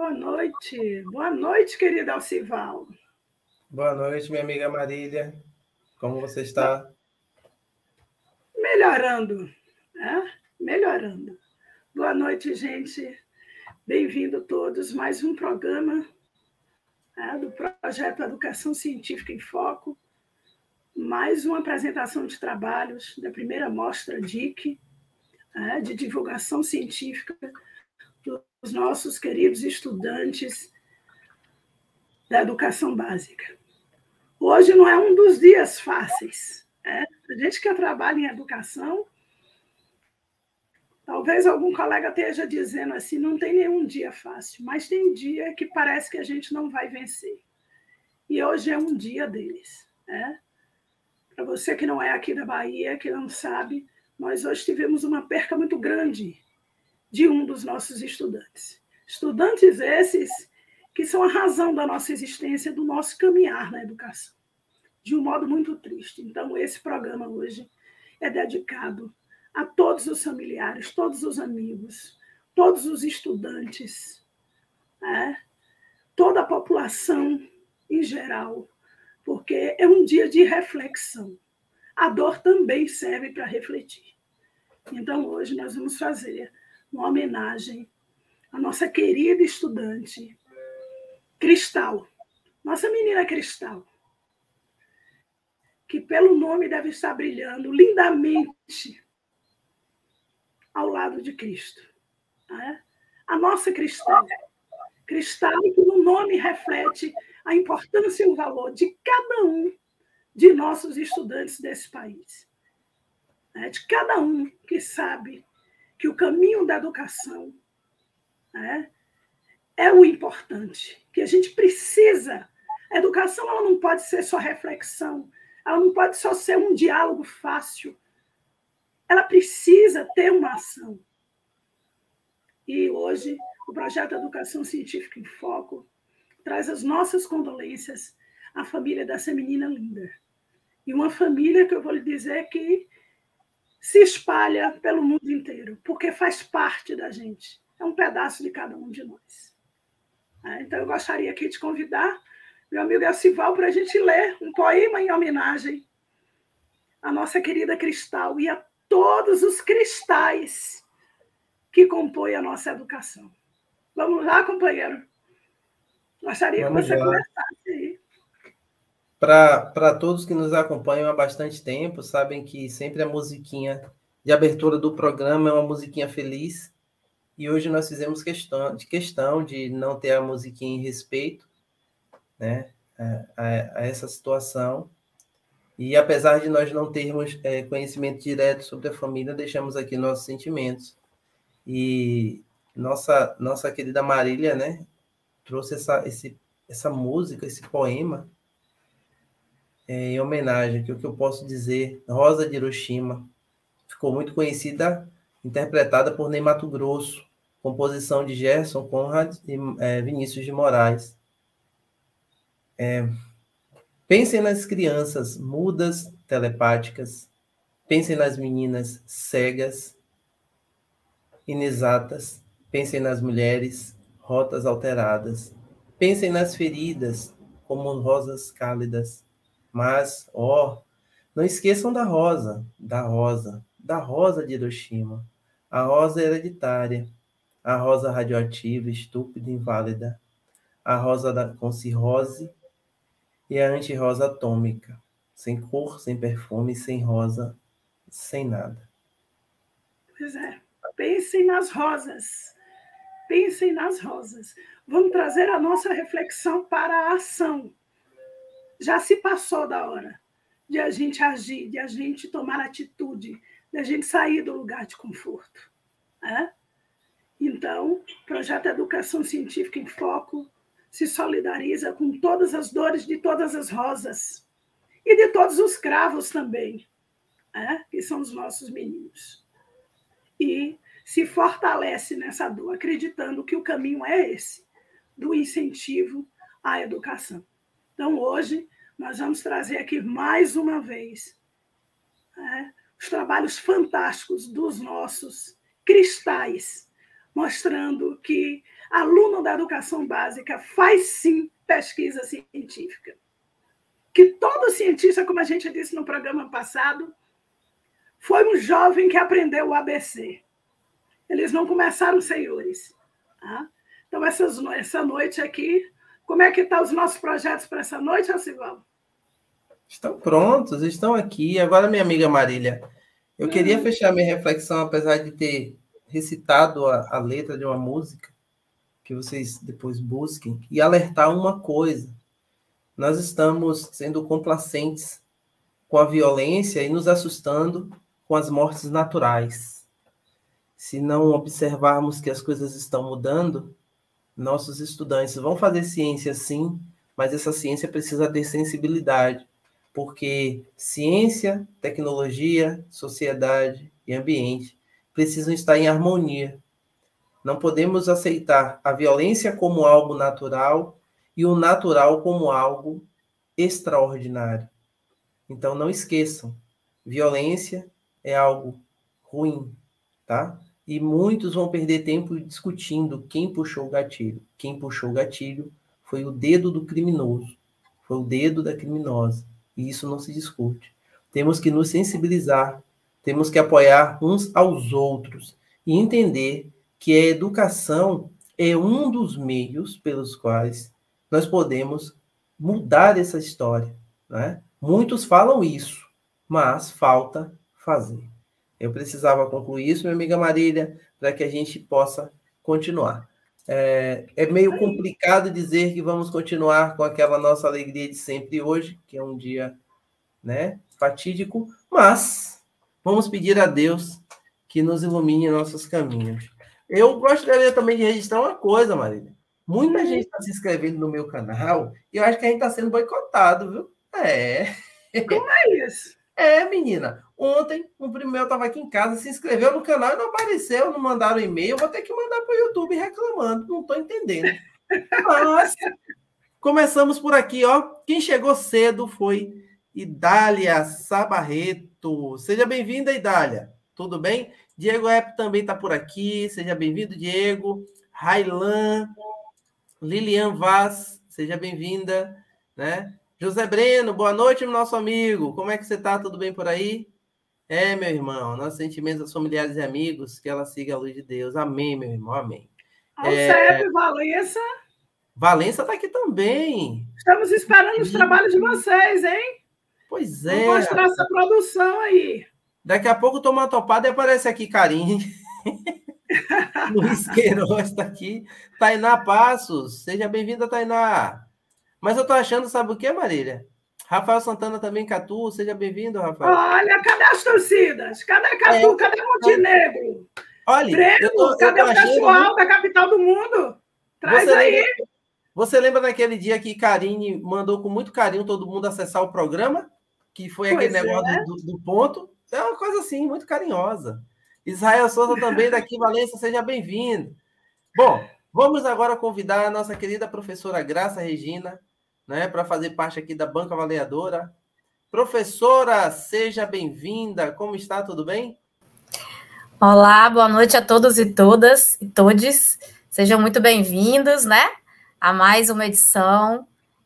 Boa noite, querida Alcival. Boa noite, minha amiga Marília. Como você está? Melhorando, né? Melhorando. Boa noite, gente. Bem-vindo todos. Mais um programa do projeto Educação Científica em Foco. Mais uma apresentação de trabalhos da primeira mostra DIC, de divulgação científica dos nossos queridos estudantes da educação básica. Hoje não é um dos dias fáceis. A gente que trabalha em educação, talvez algum colega esteja dizendo assim, não tem nenhum dia fácil, mas tem dia que parece que a gente não vai vencer. E hoje é um dia deles. Para você que não é aqui da Bahia, que não sabe, nós hoje tivemos uma perca muito grande de um dos nossos estudantes. Estudantes esses que são a razão da nossa existência, do nosso caminhar na educação, de um modo muito triste. Então, esse programa hoje é dedicado a todos os familiares, todos os amigos, todos os estudantes, toda a população em geral, porque é um dia de reflexão. A dor também serve para refletir. Então, hoje nós vamos fazer uma homenagem à nossa querida estudante, Cristal, nossa menina Cristal, que pelo nome deve estar brilhando lindamente ao lado de Cristo. A nossa Cristal. Cristal que no nome reflete a importância e o valor de cada um de nossos estudantes desse país. De cada um que sabe que o caminho da educação é o importante, que a gente precisa. A educação ela não pode ser só reflexão, ela não pode só ser um diálogo fácil, ela precisa ter uma ação. E hoje, o projeto Educação Científica em Foco traz as nossas condolências à família dessa menina linda. E uma família que eu vou lhe dizer que se espalha pelo mundo inteiro, porque faz parte da gente, é um pedaço de cada um de nós. Então, eu gostaria aqui de convidar meu amigo Alcival para a gente ler um poema em homenagem à nossa querida Cristal e a todos os cristais que compõem a nossa educação. Vamos lá, companheiro? Gostaria que você começasse aí. Para todos que nos acompanham há bastante tempo, sabem que sempre a musiquinha de abertura do programa é uma musiquinha feliz. E hoje nós fizemos questão de não ter a musiquinha em respeito, né, a essa situação. E apesar de nós não termos conhecimento direto sobre a família, deixamos aqui nossos sentimentos. E nossa querida Marília, né, trouxe essa música, esse poema, em homenagem, que é o que eu posso dizer, Rosa de Hiroshima. Ficou muito conhecida, interpretada por Ney Matogrosso, composição de Gerson Conrad e Vinícius de Moraes. Pensem nas crianças mudas, telepáticas. Pensem nas meninas cegas, inexatas. Pensem nas mulheres, rotas alteradas. Pensem nas feridas, como rosas cálidas. Mas, não esqueçam da rosa de Hiroshima. A rosa hereditária, a rosa radioativa, estúpida e inválida, a rosa com cirrose e a anti-rosa atômica, sem cor, sem perfume, sem rosa, sem nada. Pois é, pensem nas rosas. Pensem nas rosas. Vamos trazer a nossa reflexão para a ação. Já se passou da hora de a gente agir, de a gente tomar atitude, de a gente sair do lugar de conforto. Então, o projeto Educação Científica em Foco se solidariza com todas as dores de todas as rosas e de todos os cravos também, que são os nossos meninos. E se fortalece nessa dor, acreditando que o caminho é esse, do incentivo à educação. Então, hoje, nós vamos trazer aqui mais uma vez os trabalhos fantásticos dos nossos cristais, mostrando que aluno da educação básica faz sim pesquisa científica. Que todo cientista, como a gente disse no programa passado, foi um jovem que aprendeu o ABC. Eles não começaram senhores. Tá? Então, essa noite aqui, como é que estão os nossos projetos para essa noite, Alcival? Estão prontos, estão aqui. Agora, minha amiga Marília, eu queria fechar minha reflexão, apesar de ter recitado a letra de uma música, que vocês depois busquem, e alertar uma coisa. Nós estamos sendo complacentes com a violência e nos assustando com as mortes naturais. Se não observarmos que as coisas estão mudando, nossos estudantes vão fazer ciência sim, mas essa ciência precisa ter sensibilidade, porque ciência, tecnologia, sociedade e ambiente precisam estar em harmonia. Não podemos aceitar a violência como algo natural e o natural como algo extraordinário. Então, não esqueçam, violência é algo ruim, tá? E muitos vão perder tempo discutindo quem puxou o gatilho. Quem puxou o gatilho foi o dedo do criminoso, foi o dedo da criminosa. E isso não se discute. Temos que nos sensibilizar, temos que apoiar uns aos outros e entender que a educação é um dos meios pelos quais nós podemos mudar essa história, né? Muitos falam isso, mas falta fazer. Eu precisava concluir isso, minha amiga Marília, para que a gente possa continuar. É meio complicado dizer que vamos continuar com aquela nossa alegria de sempre hoje, que é um dia, né, fatídico, mas vamos pedir a Deus que nos ilumine nossos caminhos. Eu gostaria também de registrar uma coisa, Marília. Muita gente está se inscrevendo no meu canal e eu acho que a gente está sendo boicotado, viu? Como é isso? Menina. Ontem, um primo meu estava aqui em casa, se inscreveu no canal e não apareceu, não mandaram e-mail. Eu vou ter que mandar para o YouTube reclamando. Não estou entendendo. Mas começamos por aqui, ó. Quem chegou cedo foi Idália Sabarreto. Seja bem-vinda, Idália. Tudo bem? Diego Epp também está por aqui. Seja bem-vindo, Diego. Railan, Lilian Vaz, seja bem-vinda, né? José Breno, boa noite, nosso amigo. Como é que você está? Tudo bem por aí? Meu irmão, nossos sentimentos aos familiares e amigos, que ela siga a luz de Deus. Amém, meu irmão, amém. Alcebe, Valença. Valença está aqui também. Estamos esperando os trabalhos de vocês, hein? Pois é. Vou mostrar essa produção aí. Daqui a pouco toma uma topada e aparece aqui, Carinho. Luiz Queiroz está aqui. Tainá Passos, seja bem-vinda, Tainá. Mas eu tô achando, sabe o que, Marília? Rafael Santana também, Catu, seja bem-vindo, Rafael. Olha, cadê as torcidas? Cadê Catu? Cadê Montenegro? Olha, Breno, cadê o pessoal da capital do mundo? Traz aí. Você lembra naquele dia que Karine mandou com muito carinho todo mundo acessar o programa? Que foi aquele negócio do ponto? É uma coisa assim, muito carinhosa. Israel Souza também daqui, Valença, seja bem-vindo. Bom, vamos agora convidar a nossa querida professora Graça Regina, né, para fazer parte aqui da banca avaliadora. Professora, seja bem-vinda. Como está? Tudo bem? Olá, boa noite a todos e todas e todes. Sejam muito bem-vindos, né, a mais uma edição.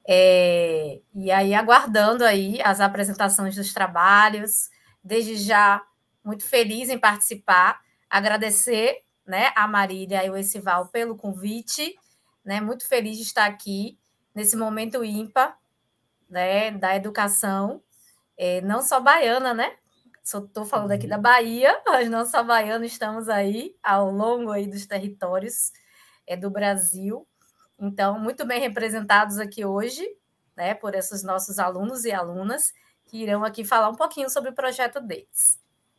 E aí, aguardando aí as apresentações dos trabalhos. Desde já, muito feliz em participar. Agradecer, né, a Marília e o Essival pelo convite. Né, muito feliz de estar aqui nesse momento ímpar, né, da educação, não só baiana, né? Estou falando aqui da Bahia, mas não só baiano, estamos aí ao longo aí dos territórios do Brasil. Então, muito bem representados aqui hoje, né, por esses nossos alunos e alunas que irão aqui falar um pouquinho sobre o projeto deles.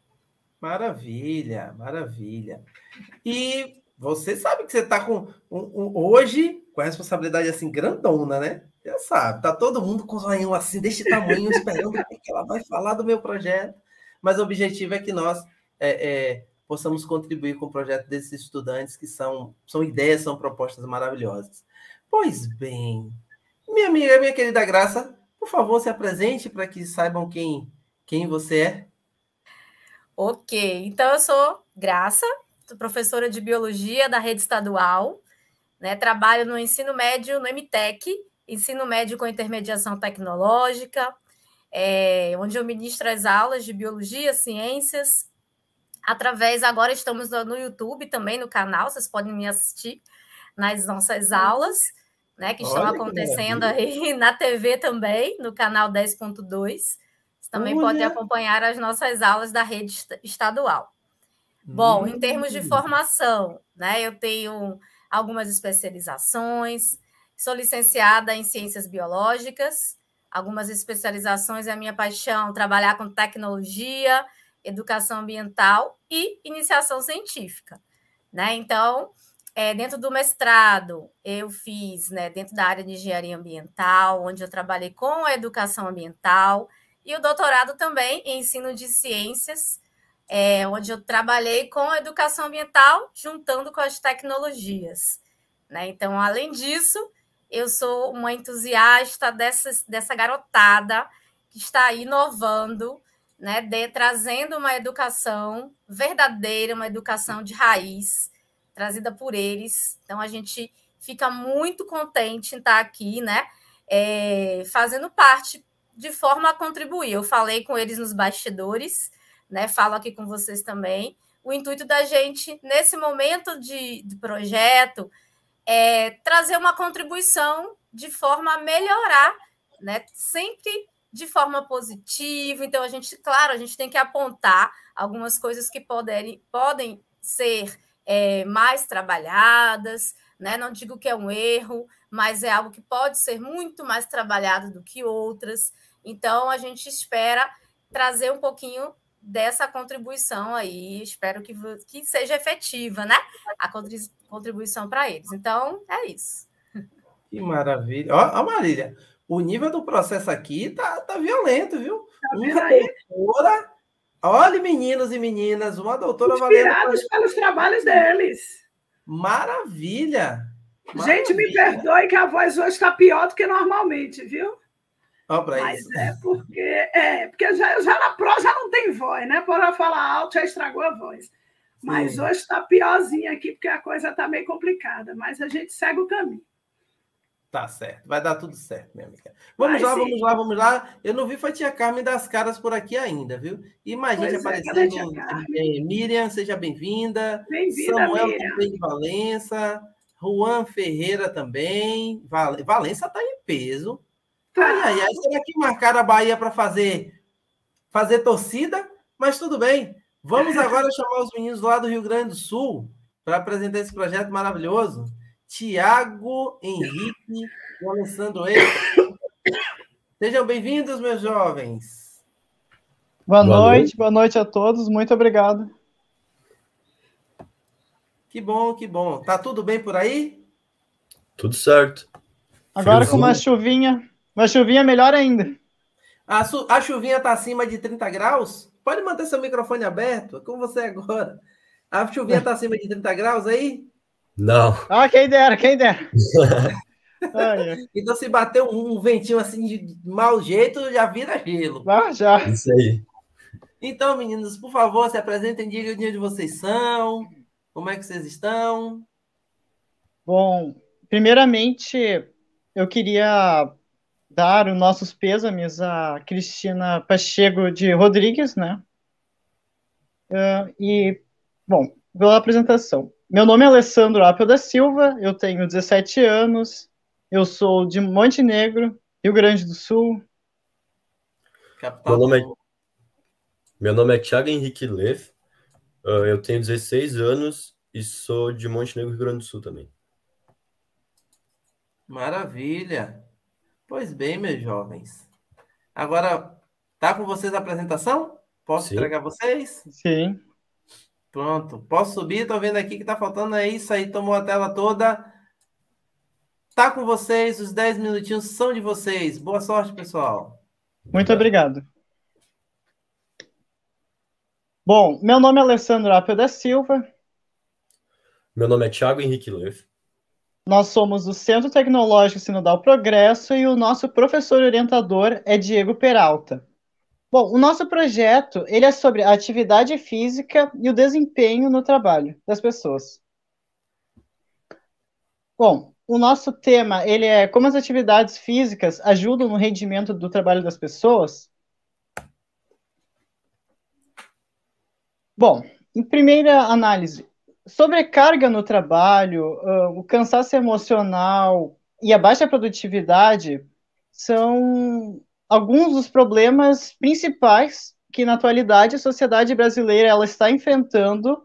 Maravilha, maravilha. E você sabe que você está com hoje com a responsabilidade assim grandona, né? Já sabe, tá todo mundo com o zoinho assim deste tamanho esperando o que ela vai falar do meu projeto. Mas o objetivo é que nós possamos contribuir com o projeto desses estudantes que são ideias, são propostas maravilhosas. Pois bem, minha amiga, minha querida Graça, por favor, se apresente para que saibam quem você é. Ok, então eu sou Graça, sou professora de Biologia da Rede Estadual, né? Trabalho no ensino médio, no MTEC, ensino médio com intermediação tecnológica, onde eu ministro as aulas de biologia, ciências, agora estamos no YouTube também, no canal, vocês podem me assistir nas nossas aulas, né, que estão acontecendo aí na TV também, no canal 10.2. Vocês também podem acompanhar as nossas aulas da rede estadual. Bom, em termos de formação, né, eu tenho algumas especializações, sou licenciada em Ciências Biológicas, algumas especializações é a minha paixão, trabalhar com tecnologia, educação ambiental e iniciação científica, né? Então, dentro do mestrado, eu fiz, né, dentro da área de engenharia ambiental, onde eu trabalhei com a educação ambiental, e o doutorado também em ensino de ciências, onde eu trabalhei com a educação ambiental, juntando com as tecnologias, né? Então, além disso, eu sou uma entusiasta dessa garotada que está inovando, né, trazendo uma educação verdadeira, uma educação de raiz, trazida por eles. Então, a gente fica muito contente em estar aqui, né, fazendo parte de forma a contribuir. Eu falei com eles nos bastidores, né, falo aqui com vocês também. O intuito da gente, nesse momento de projeto, é trazer uma contribuição de forma a melhorar, né, sempre de forma positiva. Então, a gente tem que apontar algumas coisas que podem ser mais trabalhadas, né? Não digo que é um erro, mas é algo que pode ser muito mais trabalhado do que outras. Então, a gente espera trazer um pouquinho dessa contribuição aí, espero que seja efetiva, né? A contribuição para eles. Então, é isso. Que maravilha. Ó, Marília, o nível do processo aqui tá violento, viu? Tá vendo aí? Doutora, olha, meninos e meninas, uma doutora inspirados pelos trabalhos deles. Maravilha! Gente, me perdoe que a voz hoje está pior do que normalmente, viu? Mas isso. Porque já na prosa já não tem voz, né? Por eu falar alto já estragou a voz. Mas sim, hoje está piorzinha aqui, porque a coisa está meio complicada. Mas a gente segue o caminho. Tá certo, vai dar tudo certo, minha amiga. Vamos lá. Eu não vi foi tia Carmen das caras por aqui ainda, viu? E mais gente aparecendo. Miriam, seja bem-vinda. Samuel também de Valença. Juan Ferreira também. Valença está em peso. Ai, será que marcaram a Bahia para fazer torcida? Mas tudo bem. Vamos agora chamar os meninos lá do Rio Grande do Sul para apresentar esse projeto maravilhoso. Tiago, Henrique e Alessandro Eira. Sejam bem-vindos, meus jovens. Boa noite a todos. Muito obrigado. Que bom. Tá tudo bem por aí? Tudo certo. Agora com uma chuvinha melhor ainda. A chuvinha tá acima de 30 graus? Pode manter seu microfone aberto, é com você agora. A chuvinha tá acima de 30 graus aí? Não. Quem dera. Então, se bater um ventinho assim de mau jeito, já vira gelo. Já. Isso aí. Então, meninos, por favor, se apresentem, digam de onde vocês são, como é que vocês estão. Bom, primeiramente, eu queria dar os nossos pêsames a Cristina Pacheco de Rodrigues, né? Bom, pela apresentação. Meu nome é Alessandro Apio da Silva, eu tenho 17 anos, eu sou de Montenegro, Rio Grande do Sul. Meu nome é Thiago Henrique Leff, eu tenho 16 anos e sou de Montenegro, Rio Grande do Sul também. Maravilha! Pois bem, meus jovens. Agora, tá com vocês a apresentação? Posso entregar vocês? Sim. Pronto, posso subir? Tô vendo aqui que tá faltando isso aí, tomou a tela toda. Tá com vocês, os 10 minutinhos são de vocês. Boa sorte, pessoal. Muito obrigado. Bom, meu nome é Alessandro Apio da Silva. Meu nome é Thiago Henrique Leff. Nós somos do Centro Tecnológico Sinodal Progresso e o nosso professor orientador é Diego Peralta. Bom, o nosso projeto ele é sobre a atividade física e o desempenho no trabalho das pessoas. Bom, o nosso tema, ele é como as atividades físicas ajudam no rendimento do trabalho das pessoas. Bom, em primeira análise, sobrecarga no trabalho, o cansaço emocional e a baixa produtividade são alguns dos problemas principais que, na atualidade, a sociedade brasileira ela está enfrentando.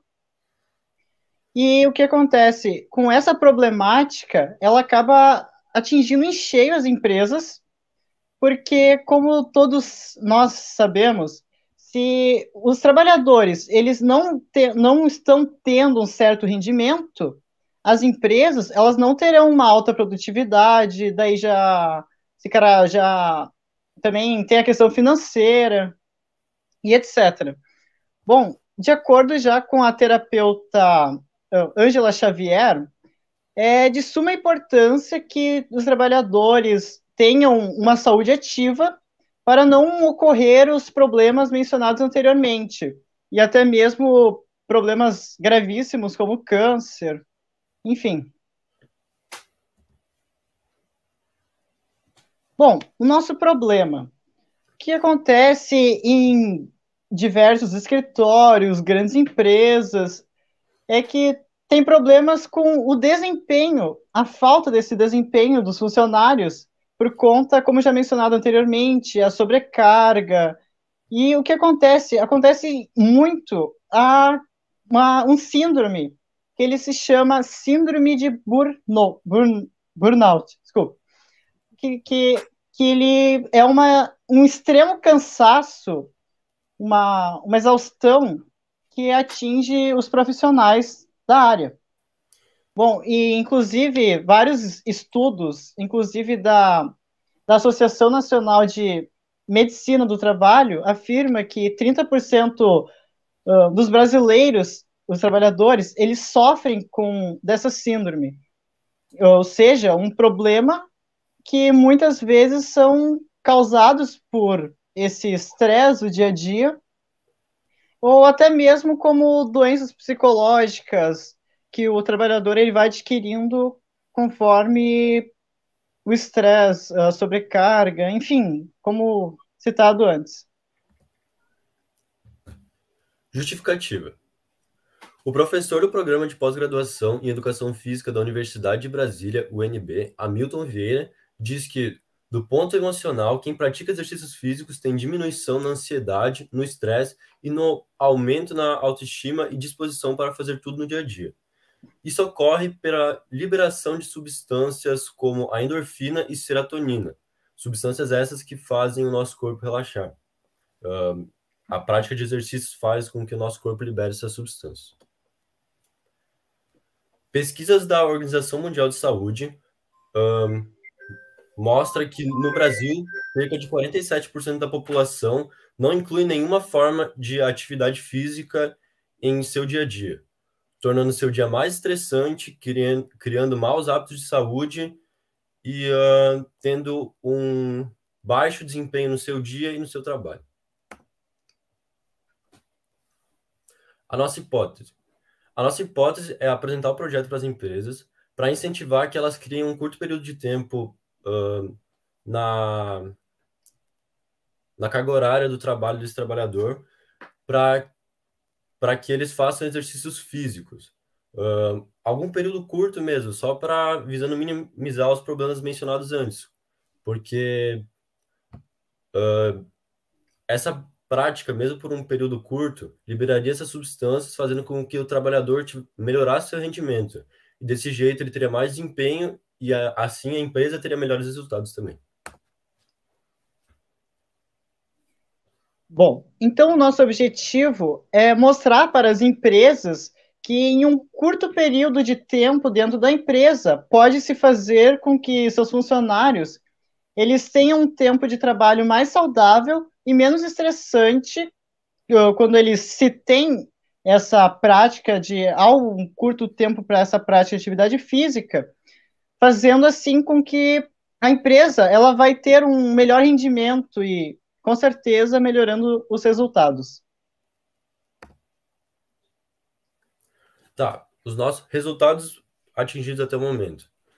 E o que acontece? Com essa problemática, ela acaba atingindo em cheio as empresas, porque, como todos nós sabemos, se os trabalhadores eles não estão tendo um certo rendimento, as empresas elas não terão uma alta produtividade, daí esse cara já também tem a questão financeira e etc. Bom, de acordo já com a terapeuta Ângela Xavier, é de suma importância que os trabalhadores tenham uma saúde ativa para não ocorrer os problemas mencionados anteriormente, e até mesmo problemas gravíssimos como câncer, enfim. Bom, o nosso problema, o que acontece em diversos escritórios, grandes empresas, é que tem problemas com o desempenho, a falta desse desempenho dos funcionários, por conta, como já mencionado anteriormente, a sobrecarga. E o que acontece? Acontece muito um síndrome, que ele se chama síndrome de burnout, desculpa, que ele é um extremo cansaço, uma exaustão que atinge os profissionais da área. Bom, e inclusive vários estudos, inclusive da Associação Nacional de Medicina do Trabalho, afirma que 30% dos brasileiros, os trabalhadores, eles sofrem dessa síndrome. Ou seja, um problema que muitas vezes são causados por esse estresse do dia a dia, ou até mesmo como doenças psicológicas que o trabalhador ele vai adquirindo conforme o estresse, a sobrecarga, enfim, como citado antes. Justificativa. O professor do Programa de Pós-Graduação em Educação Física da Universidade de Brasília, UNB, Hamilton Vieira, diz que, do ponto emocional, quem pratica exercícios físicos tem diminuição na ansiedade, no estresse e no aumento na autoestima e disposição para fazer tudo no dia a dia. Isso ocorre pela liberação de substâncias como a endorfina e serotonina, substâncias essas que fazem o nosso corpo relaxar. A prática de exercícios faz com que o nosso corpo libere essas substâncias. Pesquisas da Organização Mundial de Saúde mostram que no Brasil, cerca de 47% da população não inclui nenhuma forma de atividade física em seu dia a dia, tornando seu dia mais estressante, criando maus hábitos de saúde e tendo um baixo desempenho no seu dia e no seu trabalho. A nossa hipótese é apresentar o projeto para as empresas para incentivar que elas criem um curto período de tempo na carga horária do trabalho desse trabalhador para que eles façam exercícios físicos. Algum período curto mesmo, só visando minimizar os problemas mencionados antes. Porque essa prática, mesmo por um período curto, liberaria essas substâncias, fazendo com que o trabalhador melhorasse seu rendimento. E desse jeito ele teria mais desempenho e assim a empresa teria melhores resultados também. Bom, então o nosso objetivo é mostrar para as empresas que em um curto período de tempo dentro da empresa pode-se fazer com que seus funcionários eles tenham um tempo de trabalho mais saudável e menos estressante quando eles se têm essa prática um curto tempo para essa prática de atividade física, fazendo assim com que a empresa ela vai ter um melhor rendimento e, com certeza, melhorando os resultados. Tá, os nossos resultados atingidos até o momento.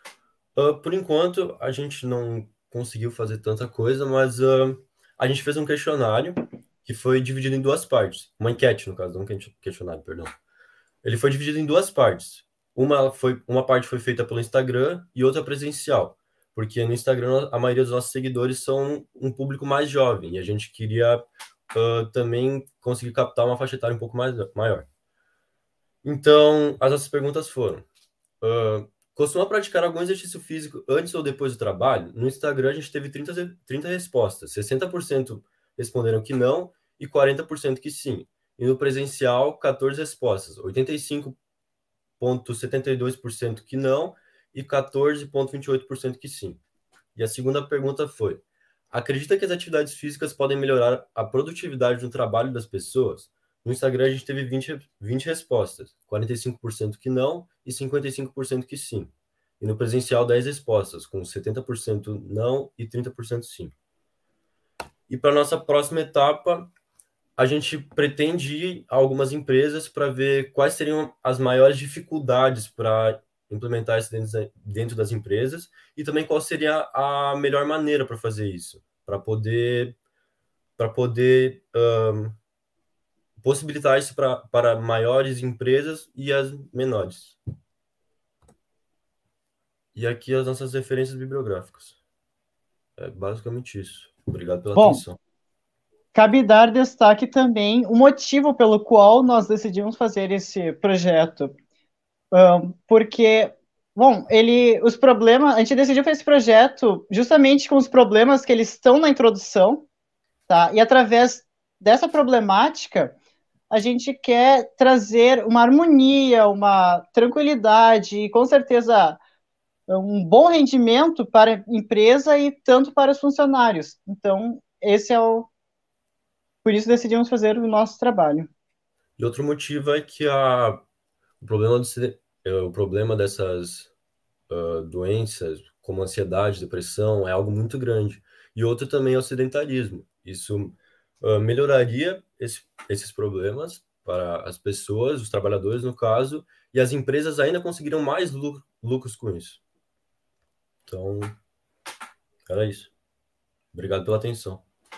Por enquanto, a gente não conseguiu fazer tanta coisa, mas a gente fez um questionário que foi dividido em duas partes. Uma enquete, no caso, não questionário, perdão. Ele foi dividido em duas partes. Uma parte foi feita pelo Instagram e outra presencial, porque no Instagram a maioria dos nossos seguidores são um público mais jovem e a gente queria também conseguir captar uma faixa etária um pouco maior. Então, as nossas perguntas foram: costuma praticar algum exercício físico antes ou depois do trabalho? No Instagram a gente teve 30 respostas, 60% responderam que não e 40% que sim. E no presencial, 14 respostas, 85,72% que não e 14,28% que sim. E a segunda pergunta foi: acredita que as atividades físicas podem melhorar a produtividade no trabalho das pessoas? No Instagram a gente teve 20 respostas, 45% que não e 55% que sim. E no presencial, 10 respostas, com 70% não e 30% sim. E para a nossa próxima etapa, a gente pretende ir a algumas empresas para ver quais seriam as maiores dificuldades para implementar isso dentro das empresas e também qual seria a melhor maneira para fazer isso, para poder possibilitar isso para maiores empresas e as menores. E aqui as nossas referências bibliográficas. É basicamente isso. Obrigado pela atenção. Cabe dar destaque também o motivo pelo qual nós decidimos fazer esse projeto. Porque, bom, os problemas, a gente decidiu fazer esse projeto justamente com os problemas que eles estão na introdução, tá? E através dessa problemática, a gente quer trazer uma harmonia, uma tranquilidade e, com certeza, um bom rendimento para a empresa e tanto para os funcionários. Então, por isso decidimos fazer o nosso trabalho. E outro motivo é que o problema dessas doenças, como ansiedade, depressão, é algo muito grande. E outro também é o sedentarismo. Isso melhoraria esses problemas para as pessoas, os trabalhadores, no caso, e as empresas ainda conseguiriam mais lucros com isso. Então, era isso. Obrigado pela atenção.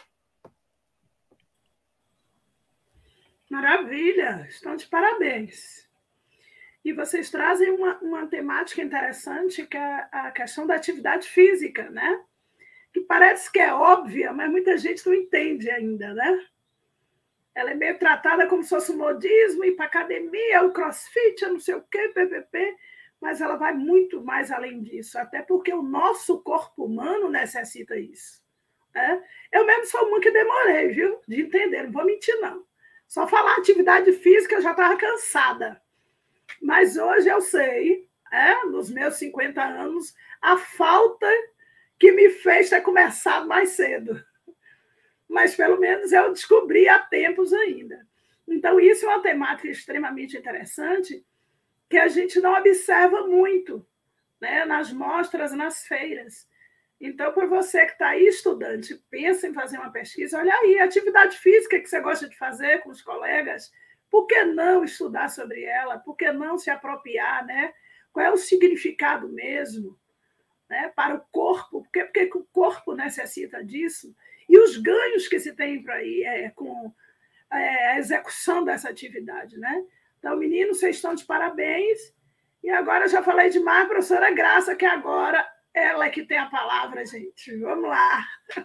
Maravilha! Estão de parabéns. E vocês trazem uma temática interessante, que é a questão da atividade física, né? Que parece que é óbvia, mas muita gente não entende ainda, né? Ela é meio tratada como se fosse o modismo, ir para academia, o crossfit, não sei o quê, ppp, mas ela vai muito mais além disso, até porque o nosso corpo humano necessita isso. Né? Eu mesmo sou uma que demorei, viu, de entender, não vou mentir, não. Só falar atividade física eu já estava cansada. Mas hoje eu sei, nos meus 50 anos, a falta que me fez ter começado mais cedo. Mas pelo menos eu descobri há tempos ainda. Então, isso é uma temática extremamente interessante que a gente não observa muito, né, nas mostras, nas feiras. Então, por você que está aí, estudante, pensa em fazer uma pesquisa, olha aí, atividade física que você gosta de fazer com os colegas, por que não estudar sobre ela? Por que não se apropriar, né? Qual é o significado mesmo, né, para o corpo? Porque o corpo necessita disso. E os ganhos que se tem por aí com a execução dessa atividade, né? Então, meninos, vocês estão de parabéns. E agora já falei demais, professora Graça, que agora ela é que tem a palavra, gente. Vamos lá.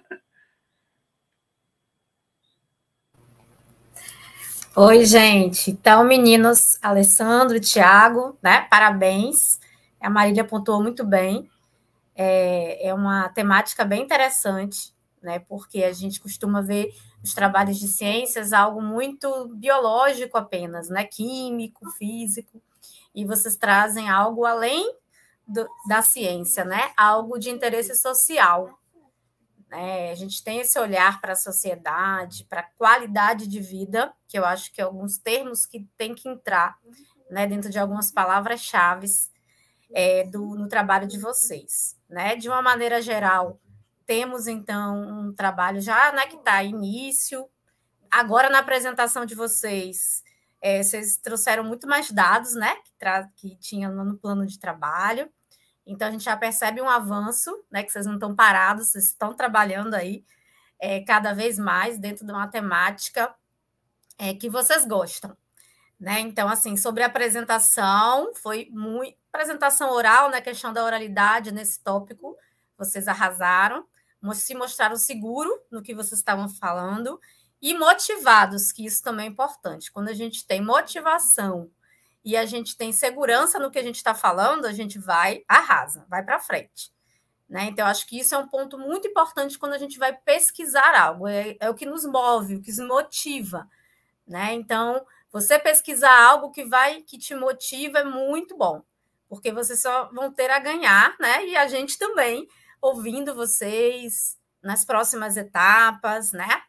Oi, gente. Então, meninos, Alessandro e Tiago, né? Parabéns. A Marília pontuou muito bem. É uma temática bem interessante, né? Porque a gente costuma ver os trabalhos de ciências algo muito biológico apenas, né? Químico, físico. E vocês trazem algo além da ciência, né? Algo de interesse social. A gente tem esse olhar para a sociedade, para a qualidade de vida, que eu acho que é alguns termos que tem que entrar, né, dentro de algumas palavras-chave no trabalho de vocês. Né? De uma maneira geral, temos, então, um trabalho já, né, que está em início. Agora, na apresentação de vocês, vocês trouxeram muito mais dados, né, que tinha no plano de trabalho. Então, a gente já percebe um avanço, né, que vocês não estão parados, vocês estão trabalhando aí cada vez mais dentro de uma temática que vocês gostam. Né? Então, assim, sobre a apresentação, foi muito... Apresentação oral, né, questão da oralidade nesse tópico, vocês arrasaram, se mostraram seguros no que vocês estavam falando e motivados, que isso também é importante. Quando a gente tem motivação e a gente tem segurança no que a gente está falando, a gente arrasa, vai para frente. Né? Então, eu acho que isso é um ponto muito importante quando a gente vai pesquisar algo, é o que nos move, o que nos motiva. Né? Então, você pesquisar algo que te motiva é muito bom, porque vocês só vão ter a ganhar, né? E a gente também, ouvindo vocês nas próximas etapas, né?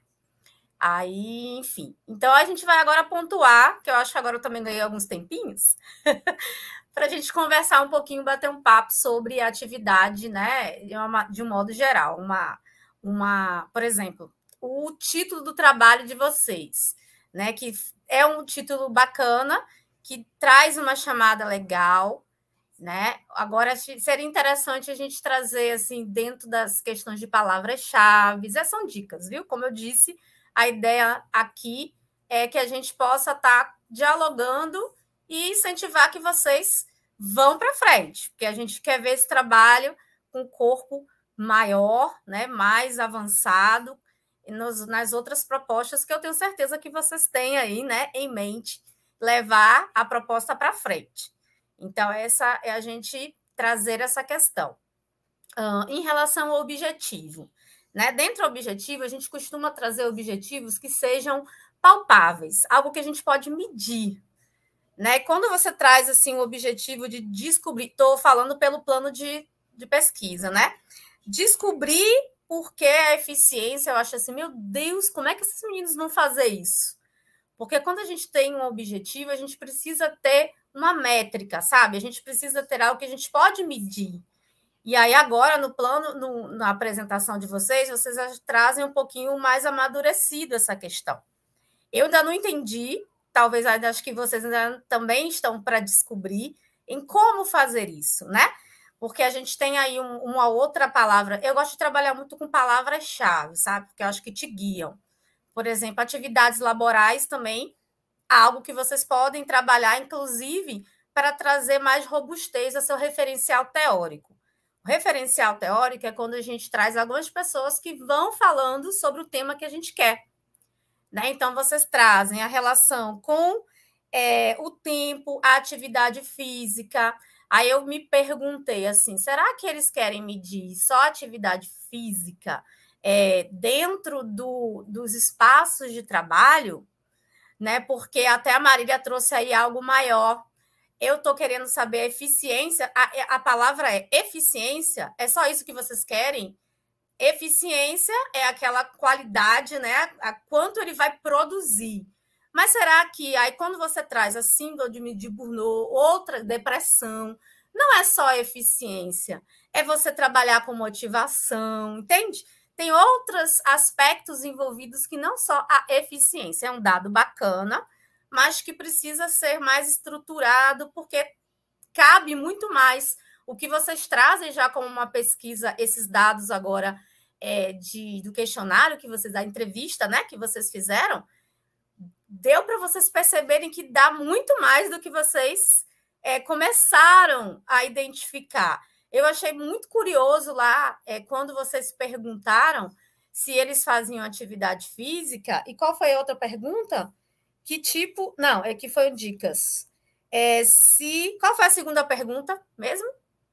Aí, enfim. Então, a gente vai agora pontuar, que eu acho que agora eu também ganhei alguns tempinhos, para a gente conversar um pouquinho, bater um papo sobre a atividade, né? De um modo geral. Por exemplo, o título do trabalho de vocês, né? Que é um título bacana, que traz uma chamada legal, né? Agora, seria interessante a gente trazer, assim, dentro das questões de palavras-chave, essas são dicas, viu? Como eu disse, a ideia aqui é que a gente possa estar dialogando e incentivar que vocês vão para frente, porque a gente quer ver esse trabalho com corpo maior, né? Mais avançado, nas outras propostas que eu tenho certeza que vocês têm aí, né, em mente, levar a proposta para frente. Então, essa é a gente trazer essa questão. Em relação ao objetivo, né? Dentro do objetivo, a gente costuma trazer objetivos que sejam palpáveis, algo que a gente pode medir. Né? Quando você traz assim, o objetivo de descobrir, estou falando pelo plano de pesquisa, né? Descobrir porque a eficiência, eu acho assim, meu Deus, como é que esses meninos vão fazer isso? Porque quando a gente tem um objetivo, a gente precisa ter uma métrica, sabe? A gente precisa ter algo que a gente pode medir. E aí agora, no plano, na apresentação de vocês já trazem um pouquinho mais amadurecido essa questão. Eu ainda não entendi, talvez acho que vocês ainda também estão para descobrir em como fazer isso, né? Porque a gente tem aí uma outra palavra. Eu gosto de trabalhar muito com palavras-chave, sabe? Porque eu acho que te guiam. Por exemplo, atividades laborais também, algo que vocês podem trabalhar, inclusive, para trazer mais robustez ao seu referencial teórico. O referencial teórico é quando a gente traz algumas pessoas que vão falando sobre o tema que a gente quer. Né? Então, vocês trazem a relação com o tempo, a atividade física. Aí eu me perguntei assim, será que eles querem medir só atividade física dentro dos espaços de trabalho? Né? Porque até a Marília trouxe aí algo maior. Eu estou querendo saber a eficiência. A palavra é eficiência? É só isso que vocês querem? Eficiência é aquela qualidade, né? A quanto ele vai produzir. Mas será que aí quando você traz a síndrome de Burnout, outra depressão, não é só eficiência, é você trabalhar com motivação, entende? Tem outros aspectos envolvidos que não só a eficiência, é um dado bacana, mas que precisa ser mais estruturado, porque cabe muito mais o que vocês trazem já como uma pesquisa, esses dados agora do questionário que vocês, da entrevista, né, que vocês fizeram, deu para vocês perceberem que dá muito mais do que vocês começaram a identificar. Eu achei muito curioso lá, quando vocês perguntaram se eles faziam atividade física, e qual foi a outra pergunta? Que tipo... Não, que foi dicas. Qual foi a segunda pergunta mesmo?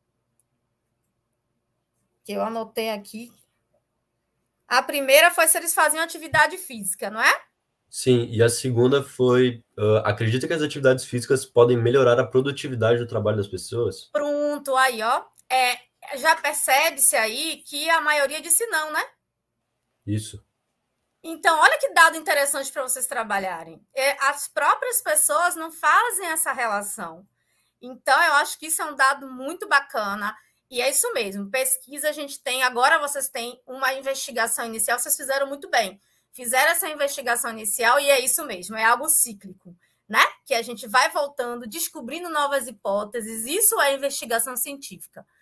Que eu anotei aqui. A primeira foi se eles faziam atividade física, não é? Sim, e a segunda foi, acredita que as atividades físicas podem melhorar a produtividade do trabalho das pessoas? Pronto, aí, ó. Já percebe-se aí que a maioria disse não, né? Isso. Então, olha que dado interessante para vocês trabalharem. As próprias pessoas não fazem essa relação. Então, eu acho que isso é um dado muito bacana. E é isso mesmo. Pesquisa a gente tem. Agora vocês têm uma investigação inicial. Vocês fizeram muito bem. Fizeram essa investigação inicial e é isso mesmo. É algo cíclico, né? Que a gente vai voltando, descobrindo novas hipóteses. Isso é investigação científica.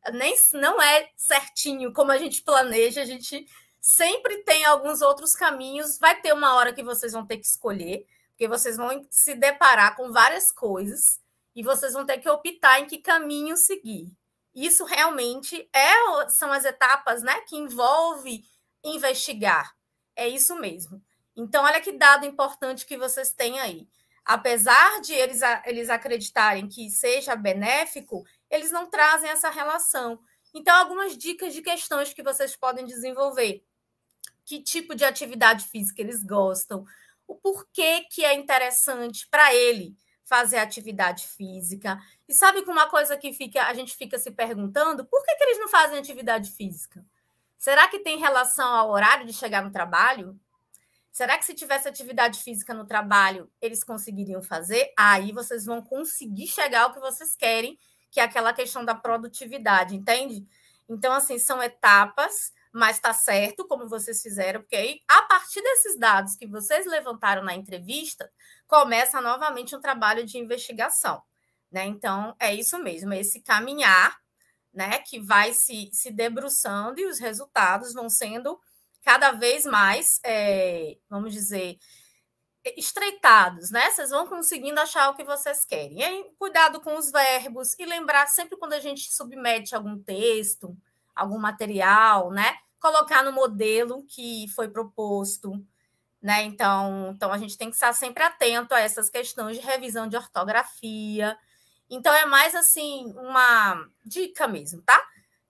não é certinho como a gente planeja, a gente sempre tem alguns outros caminhos, vai ter uma hora que vocês vão ter que escolher, porque vocês vão se deparar com várias coisas e vocês vão ter que optar em que caminho seguir. Isso realmente são as etapas, né, que envolve investigar. É isso mesmo. Então, olha que dado importante que vocês têm aí. Apesar de eles acreditarem que seja benéfico, eles não trazem essa relação. Então, algumas dicas de questões que vocês podem desenvolver. Que tipo de atividade física eles gostam? O porquê que é interessante para ele fazer atividade física? E sabe que uma coisa que a gente fica se perguntando, por que eles não fazem atividade física? Será que tem relação ao horário de chegar no trabalho? Será que se tivesse atividade física no trabalho, eles conseguiriam fazer? Aí vocês vão conseguir chegar ao que vocês querem, que é aquela questão da produtividade, entende? Então, assim, são etapas, mas está certo como vocês fizeram, porque aí, a partir desses dados que vocês levantaram na entrevista, começa novamente um trabalho de investigação, né? Então, é isso mesmo, é esse caminhar, né, que vai se debruçando e os resultados vão sendo cada vez mais, vamos dizer, estreitados, né? Vocês vão conseguindo achar o que vocês querem. E aí, cuidado com os verbos e lembrar sempre quando a gente submete algum texto, algum material, né? Colocar no modelo que foi proposto, né? Então a gente tem que estar sempre atento a essas questões de revisão de ortografia. Então, é mais assim, uma dica mesmo, tá?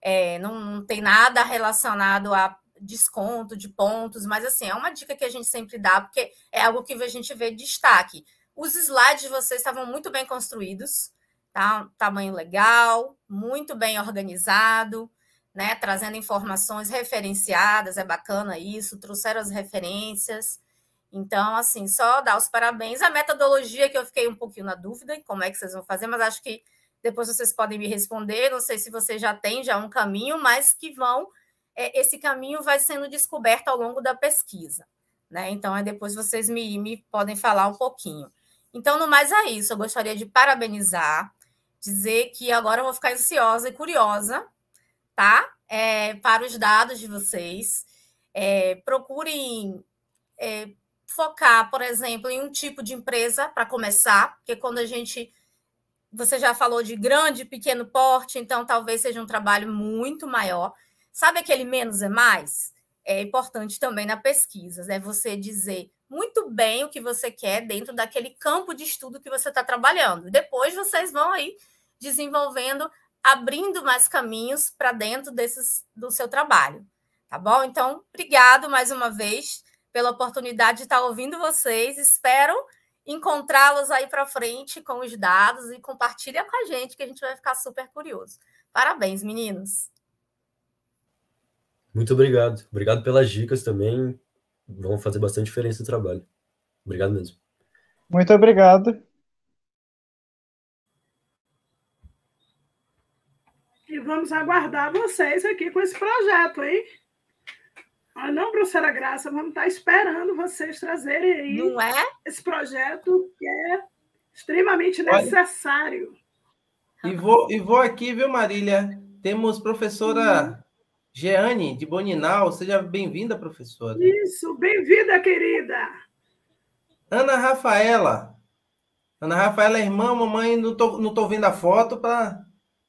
Não tem nada relacionado a desconto de pontos, mas assim, é uma dica que a gente sempre dá, porque é algo que a gente vê destaque. Os slides de vocês estavam muito bem construídos, tá? Tamanho legal, muito bem organizado, né? Trazendo informações referenciadas, é bacana isso, trouxeram as referências. Então, assim, só dar os parabéns. A metodologia que eu fiquei um pouquinho na dúvida, como é que vocês vão fazer, mas acho que depois vocês podem me responder. Não sei se vocês já têm um caminho, mas que esse caminho vai sendo descoberto ao longo da pesquisa, né? Então, depois vocês me podem falar um pouquinho. Então, no mais é isso. Eu gostaria de parabenizar, dizer que agora eu vou ficar ansiosa e curiosa, tá? Para os dados de vocês. Procurem focar, por exemplo, em um tipo de empresa para começar, porque quando você já falou de grande e pequeno porte, então talvez seja um trabalho muito maior. Sabe aquele menos é mais? É importante também na pesquisa, né? Você dizer muito bem o que você quer dentro daquele campo de estudo que você está trabalhando. Depois vocês vão aí desenvolvendo, abrindo mais caminhos para dentro do seu trabalho, tá bom? Então, obrigado mais uma vez pela oportunidade de estar ouvindo vocês. Espero encontrá-los aí para frente com os dados e compartilha com a gente, que a gente vai ficar super curioso. Parabéns, meninos! Muito obrigado. Obrigado pelas dicas também. Vão fazer bastante diferença no trabalho. Obrigado mesmo. Muito obrigado. E vamos aguardar vocês aqui com esse projeto, hein? Não, professora Graça, vamos estar esperando vocês trazerem aí esse projeto que é extremamente necessário. E vou aqui, viu, Marília? Temos professora Jeane, de Boninal. Seja bem-vinda, professora. Isso, bem-vinda, querida. Ana Rafaela. Ana Rafaela é irmã, mamãe, não tô vendo a foto para...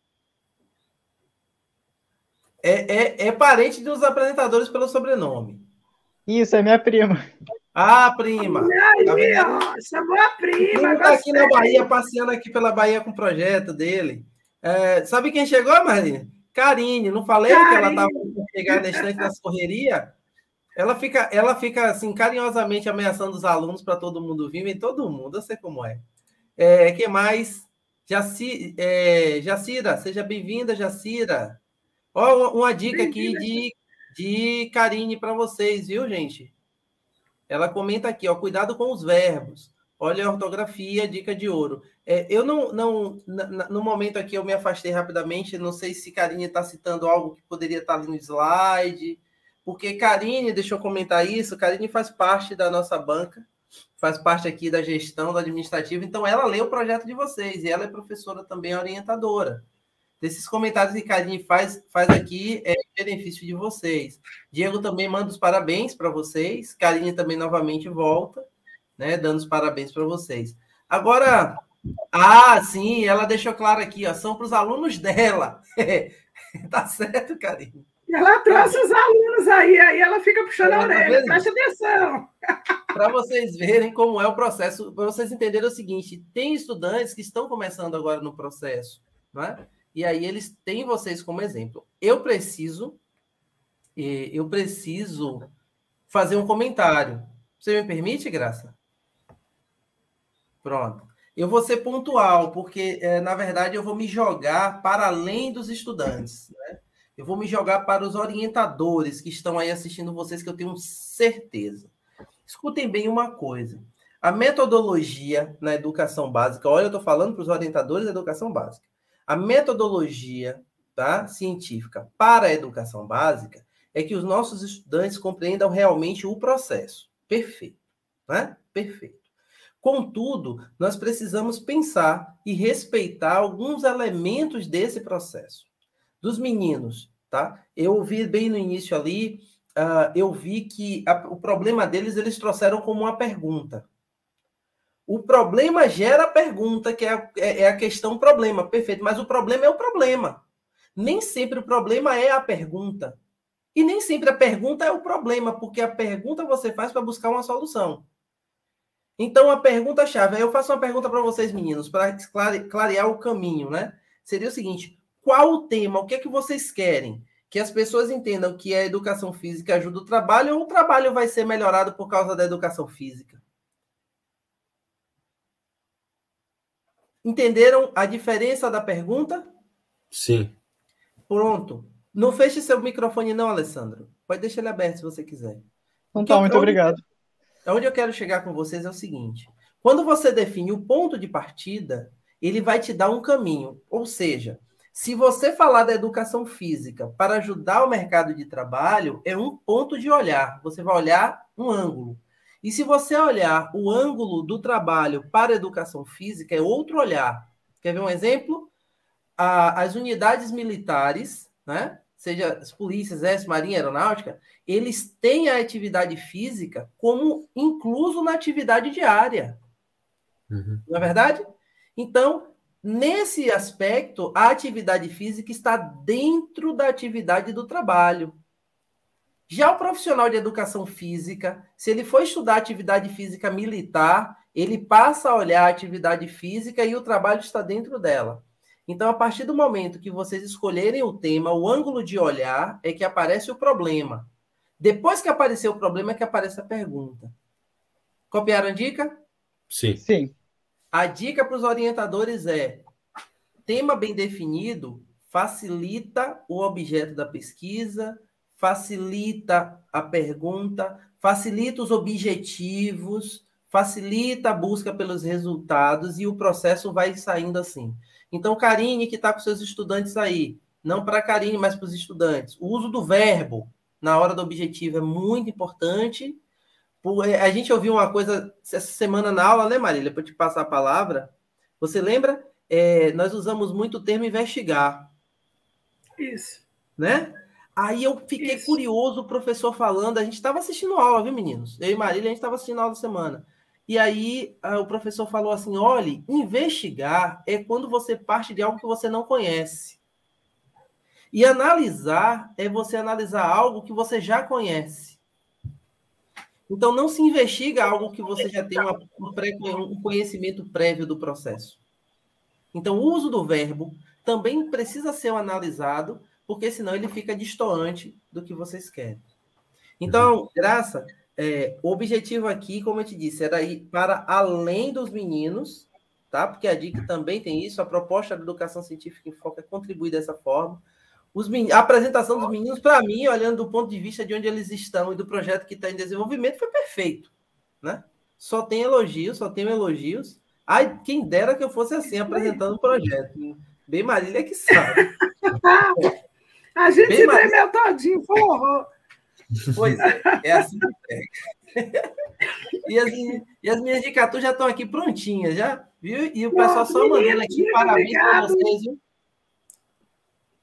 É parente dos apresentadores pelo sobrenome. Isso, é minha prima. Ah, prima. Aí, ó, chamou a prima. Está aqui na Bahia, passeando aqui pela Bahia com o projeto dele. Sabe quem chegou, Marília? Karine. Não falei que ela estava chegando na estante das correrias? Ela fica assim, carinhosamente ameaçando os alunos para todo mundo vir. Vem todo mundo, eu sei como é. Que mais? Jacira, seja bem-vinda, Jacira. Ó, uma dica aqui de Karine para vocês, viu, gente? Ela comenta aqui, ó, cuidado com os verbos. Olha a ortografia, dica de ouro. Eu no momento aqui eu me afastei rapidamente, não sei se Karine está citando algo que poderia estar ali no slide, porque Karine, deixa eu comentar isso, Karine faz parte da nossa banca, faz parte aqui da gestão, do administrativo, então ela lê o projeto de vocês, e ela é professora também orientadora. Desses comentários que Karine faz aqui é benefício de vocês. Diego também manda os parabéns para vocês. Karine também novamente volta, né, dando os parabéns para vocês. Agora, sim, ela deixou claro aqui, ó, são para os alunos dela. Tá certo, Karine? Ela trouxe os alunos aí ela fica puxando a orelha. Presta atenção. Para vocês verem como é o processo, para vocês entenderem o seguinte, tem estudantes que estão começando agora no processo, não é? E aí eles têm vocês como exemplo. Eu preciso fazer um comentário. Você me permite, Graça? Pronto. Eu vou ser pontual, porque, na verdade, eu vou me jogar para além dos estudantes, né? Eu vou me jogar para os orientadores que estão aí assistindo vocês, que eu tenho certeza. Escutem bem uma coisa. A metodologia na educação básica, olha, eu estou falando para os orientadores da educação básica. A metodologia, tá, científica para a educação básica é que os nossos estudantes compreendam realmente o processo. Perfeito, né? Perfeito. Contudo, nós precisamos pensar e respeitar alguns elementos desse processo. Dos meninos, tá? Eu ouvi bem no início ali, eu vi que o problema deles, eles trouxeram como uma pergunta. O problema gera a pergunta, que é a questão problema, perfeito, mas o problema é o problema. Nem sempre o problema é a pergunta. E nem sempre a pergunta é o problema, porque a pergunta você faz para buscar uma solução. Então, a pergunta-chave, eu faço uma pergunta para vocês, meninos, para clarear o caminho, né? Seria o seguinte, qual o tema, o que é que vocês querem? Que as pessoas entendam que a educação física ajuda o trabalho ou o trabalho vai ser melhorado por causa da educação física? Entenderam a diferença da pergunta? Sim. Pronto. Não feche seu microfone não, Alessandro. Pode deixar ele aberto se você quiser. Então, muito obrigado. Onde eu quero chegar com vocês é o seguinte. Quando você define o ponto de partida, ele vai te dar um caminho. Ou seja, se você falar da educação física para ajudar o mercado de trabalho, é um ponto de olhar. Você vai olhar um ângulo. E se você olhar o ângulo do trabalho para a educação física, é outro olhar. Quer ver um exemplo? As unidades militares, né? Seja as polícias, exército, marinha, aeronáutica, eles têm a atividade física como incluso na atividade diária. Uhum. Não é verdade? Então, nesse aspecto, a atividade física está dentro da atividade do trabalho. Já o profissional de educação física, se ele for estudar atividade física militar, ele passa a olhar a atividade física e o trabalho está dentro dela. Então, a partir do momento que vocês escolherem o tema, o ângulo de olhar é que aparece o problema. Depois que aparecer o problema é que aparece a pergunta. Copiaram a dica? Sim. Sim. A dica para os orientadores é: tema bem definido facilita o objeto da pesquisa, facilita a pergunta, facilita os objetivos, facilita a busca pelos resultados e o processo vai saindo assim. Então, Karine, que está com seus estudantes aí, não para a Karine, mas para os estudantes, o uso do verbo na hora do objetivo é muito importante. A gente ouviu uma coisa essa semana na aula, né, Marília? Para te passar a palavra. Você lembra? Nós usamos muito o termo investigar. Isso. Né? Aí eu fiquei curioso, o professor falando, a gente estava assistindo aula, viu, meninos? Eu e Marília, a gente estava assistindo aula da semana. E aí o professor falou assim, olhe, investigar é quando você parte de algo que você não conhece. E analisar é você analisar algo que você já conhece. Então, não se investiga algo que você já tem um conhecimento prévio do processo. Então, o uso do verbo também precisa ser analisado, porque senão ele fica destoante do que vocês querem. Então, Graça, o objetivo aqui, como eu te disse, era ir para além dos meninos, tá? Porque a DIC também tem isso, a proposta da educação científica em foco é contribuir dessa forma. A apresentação dos meninos, para mim, olhando do ponto de vista de onde eles estão e do projeto que está em desenvolvimento, foi perfeito, né? Só tem elogios. Ai, quem dera que eu fosse assim, apresentando o projeto. Bem Marília que sabe. A gente se tremeu todinho, foi um horror. Pois é assim que pega. E as minhas dicaturas já estão aqui prontinhas, já, viu? E o pessoal só mandando aqui, parabéns para vocês, viu?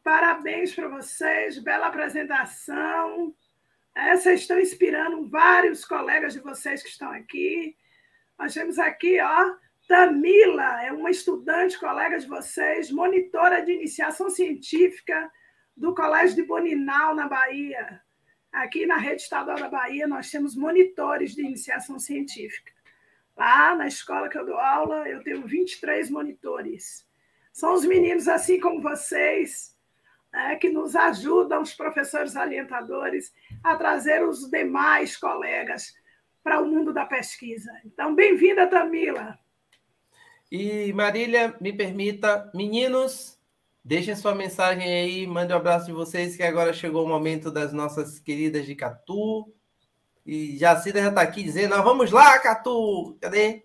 Parabéns para vocês, bela apresentação. Vocês estão inspirando vários colegas de vocês que estão aqui. Nós temos aqui, ó, Tamila, é uma estudante, colega de vocês, monitora de iniciação científica do Colégio de Boninal, na Bahia. Aqui na Rede Estadual da Bahia, nós temos monitores de iniciação científica. Lá na escola que eu dou aula, eu tenho 23 monitores. São os meninos, assim como vocês, que nos ajudam, os professores orientadores, a trazer os demais colegas para o mundo da pesquisa. Então, bem-vinda, Tamila. E, Marília, me permita, meninos, deixem sua mensagem aí, mande um abraço de vocês, que agora chegou o momento das nossas queridas de Catu. E Jacira já está aqui dizendo, vamos lá, Catu! Cadê?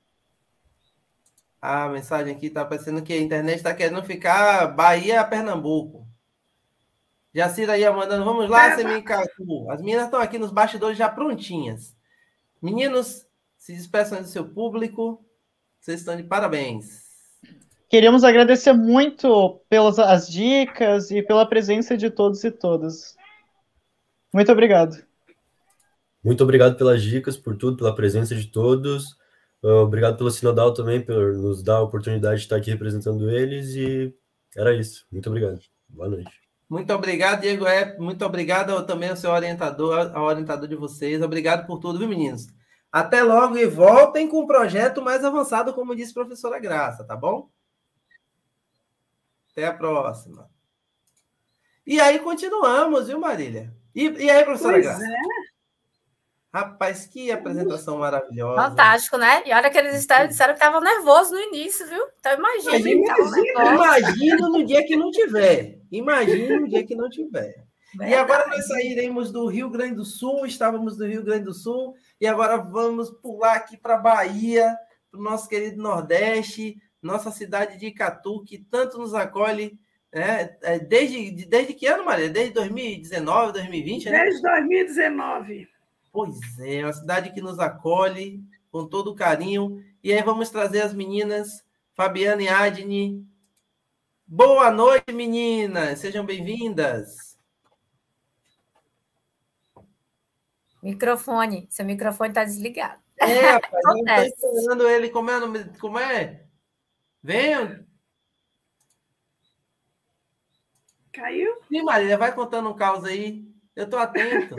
A mensagem aqui está parecendo que a internet está querendo ficar Bahia a Pernambuco. Jacira aí mandando, vamos lá, Semicatu. As meninas estão aqui nos bastidores já prontinhas. Meninos, se despeçam do seu público. Vocês estão de parabéns. Queríamos agradecer muito pelas dicas e pela presença de todos e todas. Muito obrigado. Muito obrigado pelas dicas, por tudo, pela presença de todos. Obrigado pelo Sinodal também, por nos dar a oportunidade de estar aqui representando eles. E era isso. Muito obrigado. Boa noite. Muito obrigado, Diego. Muito obrigado também ao seu orientador, ao orientador de vocês. Obrigado por tudo, viu, meninos? Até logo e voltem com um projeto mais avançado, como disse a professora Graça, tá bom? Até a próxima. E aí continuamos, viu, Marília? E aí, professora Graça? Rapaz, que apresentação maravilhosa. Fantástico, né? E olha que eles disseram que estavam nervosos no início, viu? Então imagina no dia que não tiver. Imagina no dia que não tiver. Verdade. E agora nós sairemos do Rio Grande do Sul, estávamos do Rio Grande do Sul, e agora vamos pular aqui para a Bahia, para o nosso querido Nordeste, nossa cidade de Icatu, que tanto nos acolhe, né? Desde que ano, Maria? Desde 2019, 2020? Né? Desde 2019. Pois é, uma cidade que nos acolhe com todo o carinho. E aí vamos trazer as meninas, Fabiana e Adne. Boa noite, meninas! Sejam bem-vindas. Microfone. Seu microfone está desligado. Rapaz, eu estou esperando ele. Como é? Venham. Caiu? Sim, Marília, vai contando um caos aí. Eu estou atento.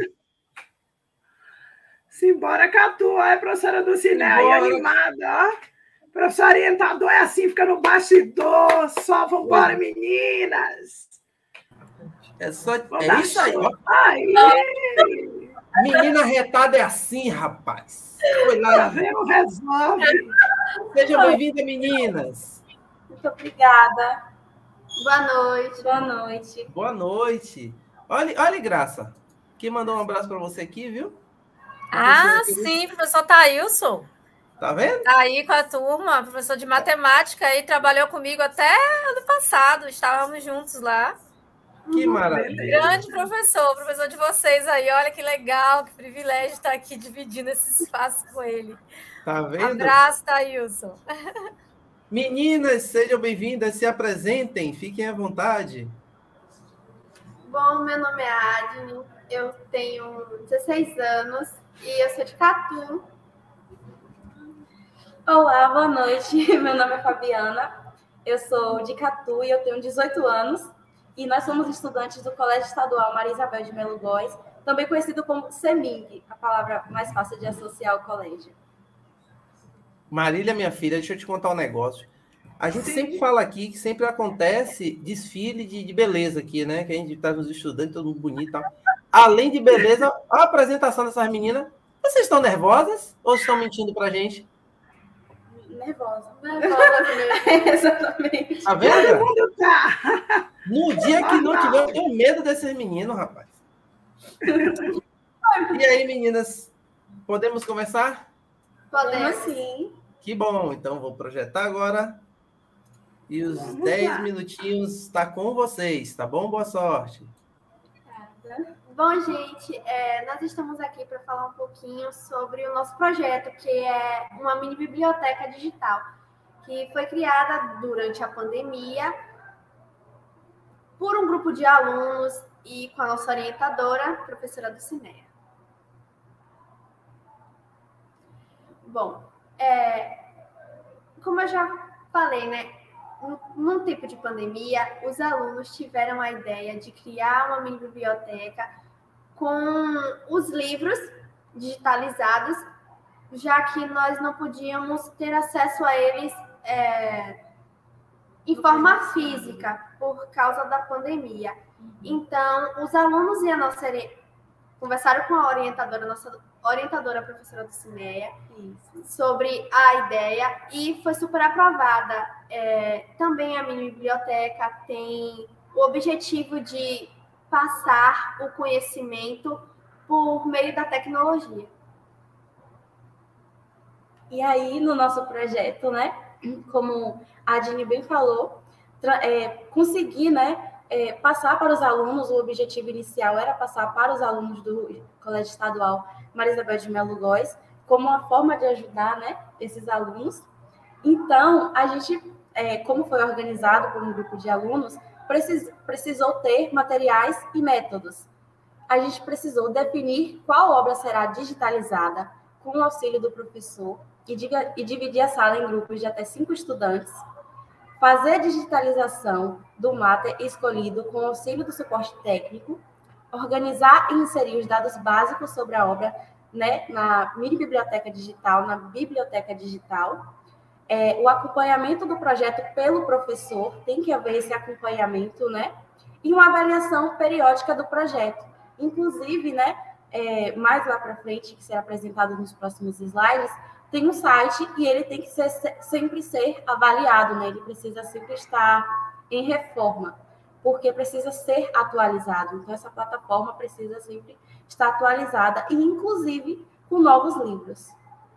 Simbora, Catu. Olha a professora do Cinel aí animada, ó. Professor orientador é assim, fica no bastidor. Só vambora, meninas. É só... É isso aí, ó. Aí. Menina retada é assim, rapaz. Foi lá. Tá vendo? Resolve. Sejam bem-vindas, meninas. Muito obrigada. Boa noite. Boa noite. Boa noite. Olha, Graça. Quem mandou um abraço para você aqui, viu? Sim, professor Thailson. Tá vendo? Tá aí com a turma, professor de matemática, aí trabalhou comigo até ano passado, estávamos juntos lá. Que maravilha. Grande professor de vocês aí, olha que legal, que privilégio estar aqui dividindo esse espaço com ele. Tá vendo? Abraço, Thailson. Meninas, sejam bem-vindas, se apresentem, fiquem à vontade. Bom, meu nome é Adne, eu tenho 16 anos e eu sou de Catu. Olá, boa noite. Meu nome é Fabiana, eu sou de Catu e eu tenho 18 anos. E nós somos estudantes do Colégio Estadual Maria Isabel de Melo Góes, também conhecido como CEMIG, a palavra mais fácil de associar ao colégio. Marília, minha filha, deixa eu te contar um negócio. A gente sempre fala aqui que sempre acontece desfile de beleza aqui, né? Que a gente tá nos estudando, todo mundo bonito e tal. Além de beleza, a apresentação dessas meninas. Vocês estão nervosas ou estão mentindo pra gente? Nervosa mesmo. Exatamente. Tá vendo? No dia que não tiver, eu tenho medo desses meninos, rapaz. E aí, meninas, podemos começar? Podemos sim. Que bom, então vou projetar agora. E os 10 minutinhos está com vocês, tá bom? Boa sorte. Obrigada. Bom, gente, nós estamos aqui para falar um pouquinho sobre o nosso projeto, que é uma mini biblioteca digital, que foi criada durante a pandemia por um grupo de alunos e com a nossa orientadora, a professora Dulcineia. Bom, como eu já falei, né, num tempo de pandemia, os alunos tiveram a ideia de criar uma mini biblioteca com os livros digitalizados, já que nós não podíamos ter acesso a eles em forma física por causa da pandemia. Então, os alunos e a nossa conversaram com a orientadora, nossa orientadora, a professora Dulcineia, sobre a ideia e foi super aprovada. Também a mini biblioteca tem o objetivo de passar o conhecimento por meio da tecnologia. E aí, no nosso projeto, né, como a Adine bem falou, conseguir, né, passar para os alunos, o objetivo inicial era passar para os alunos do Colégio Estadual Maria Isabel de Melo Góes, como uma forma de ajudar, né, esses alunos. Então, a gente, como foi organizado por um grupo de alunos, precisou ter materiais e métodos. A gente precisou definir qual obra será digitalizada com o auxílio do professor e dividir a sala em grupos de até 5 estudantes, fazer a digitalização do mater escolhido com o auxílio do suporte técnico, organizar e inserir os dados básicos sobre a obra, né, na mini biblioteca digital, na biblioteca digital, o acompanhamento do projeto pelo professor, tem que haver esse acompanhamento, né, e uma avaliação periódica do projeto. Inclusive, né, mais lá para frente, que será apresentado nos próximos slides, tem um site e ele tem que sempre ser avaliado, né? Ele precisa sempre estar em reforma, porque precisa ser atualizado. Então, essa plataforma precisa sempre estar atualizada e, inclusive, com novos livros.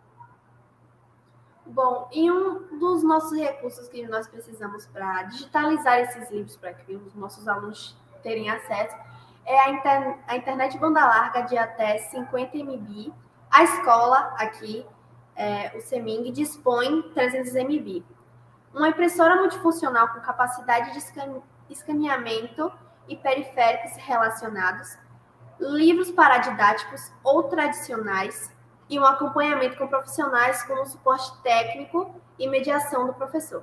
Bom, e um dos nossos recursos que nós precisamos para digitalizar esses livros, para que os nossos alunos terem acesso, é a internet banda larga de até 50 MB. A escola aqui, o CEMIG, dispõe 300 MB. Uma impressora multifuncional com capacidade de escaneamento e periféricos relacionados, livros paradidáticos ou tradicionais e um acompanhamento com profissionais com suporte técnico e mediação do professor.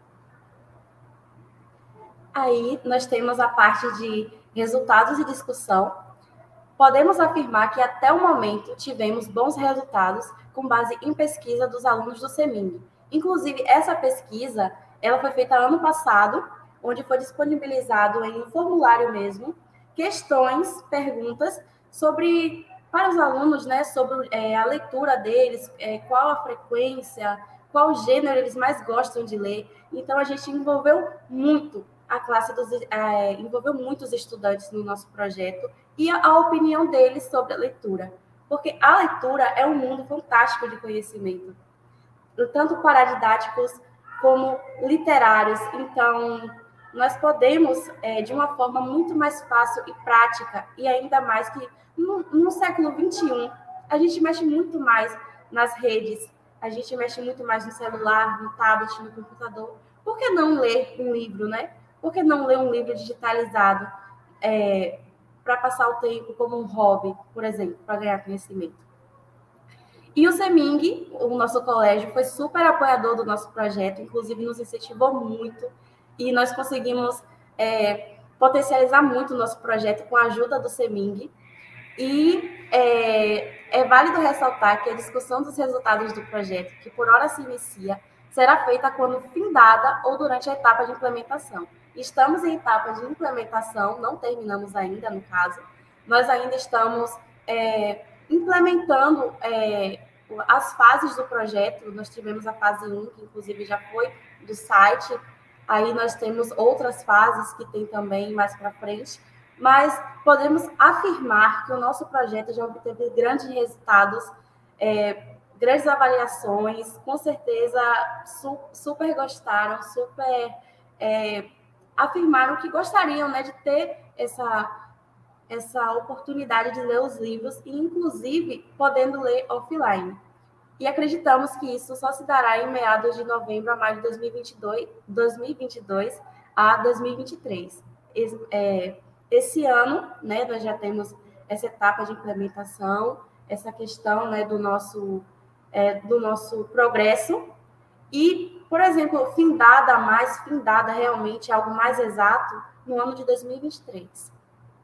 Aí nós temos a parte de resultados e discussão. Podemos afirmar que até o momento tivemos bons resultados com base em pesquisa dos alunos do CEMIG. Inclusive, essa pesquisa ela foi feita ano passado, onde foi disponibilizado em um formulário mesmo, questões, perguntas para os alunos, né, sobre a leitura deles, qual a frequência, qual gênero eles mais gostam de ler. Então, a gente envolveu muito a classe envolveu muitos estudantes no nosso projeto e a opinião deles sobre a leitura. Porque a leitura é um mundo fantástico de conhecimento, tanto paradidáticos como literários. Então, nós podemos, de uma forma muito mais fácil e prática, e ainda mais que no século XXI, a gente mexe muito mais nas redes, a gente mexe muito mais no celular, no tablet, no computador. Por que não ler um livro, né? Por que não ler um livro digitalizado para passar o tempo como um hobby, por exemplo, para ganhar conhecimento? E o CEMIG, o nosso colégio, foi super apoiador do nosso projeto, inclusive nos incentivou muito, e nós conseguimos potencializar muito o nosso projeto com a ajuda do CEMIG. E é válido ressaltar que a discussão dos resultados do projeto, que por hora se inicia, será feita quando findada ou durante a etapa de implementação. Estamos em etapa de implementação, não terminamos ainda, no caso. Nós ainda estamos implementando as fases do projeto. Nós tivemos a fase 1, que inclusive já foi do site. Aí nós temos outras fases que tem também mais para frente. Mas podemos afirmar que o nosso projeto já obteve grandes resultados, grandes avaliações, com certeza super gostaram, super afirmaram que gostariam, né, de ter essa oportunidade de ler os livros e, inclusive, podendo ler offline. E acreditamos que isso só se dará em meados de novembro a maio de 2022 a 2023. esse ano, né, nós já temos essa etapa de implementação, essa questão, né, do nosso progresso. E, por exemplo, findada realmente, algo mais exato, no ano de 2023.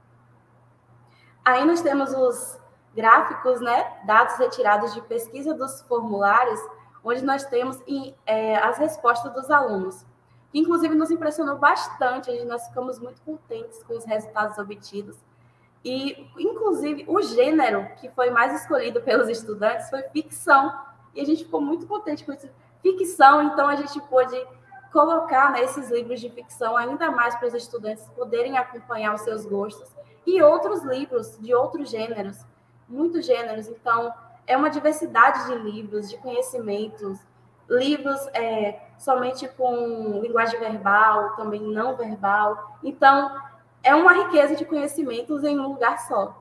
Aí nós temos os gráficos, né, dados retirados de pesquisa dos formulários, onde nós temos as respostas dos alunos, que inclusive nos impressionou bastante, nós ficamos muito contentes com os resultados obtidos. E, inclusive, o gênero que foi mais escolhido pelos estudantes foi ficção, e a gente ficou muito contente com isso. Ficção, então a gente pôde colocar, né, esses livros de ficção ainda mais para os estudantes poderem acompanhar os seus gostos, e outros livros de outros gêneros, muitos gêneros. Então, é uma diversidade de livros, de conhecimentos, livros somente com linguagem verbal, também não verbal. Então, é uma riqueza de conhecimentos em um lugar só.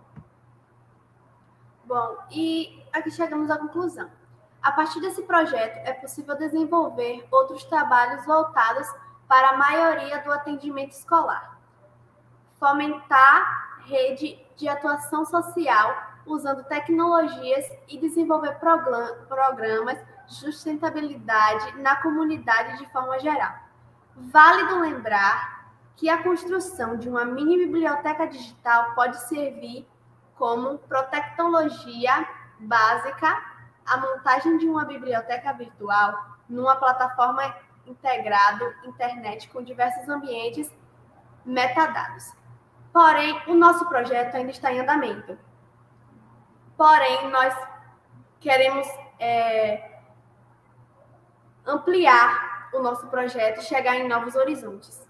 Bom, e aqui chegamos à conclusão. A partir desse projeto, é possível desenvolver outros trabalhos voltados para a maioria do atendimento escolar. Fomentar rede de atuação social usando tecnologias e desenvolver programas de sustentabilidade na comunidade de forma geral. Válido lembrar que a construção de uma mini biblioteca digital pode servir como protecnologia básica a montagem de uma biblioteca virtual numa plataforma integrada internet com diversos ambientes metadados. Porém, o nosso projeto ainda está em andamento. Porém, nós queremos ampliar o nosso projeto e chegar em novos horizontes.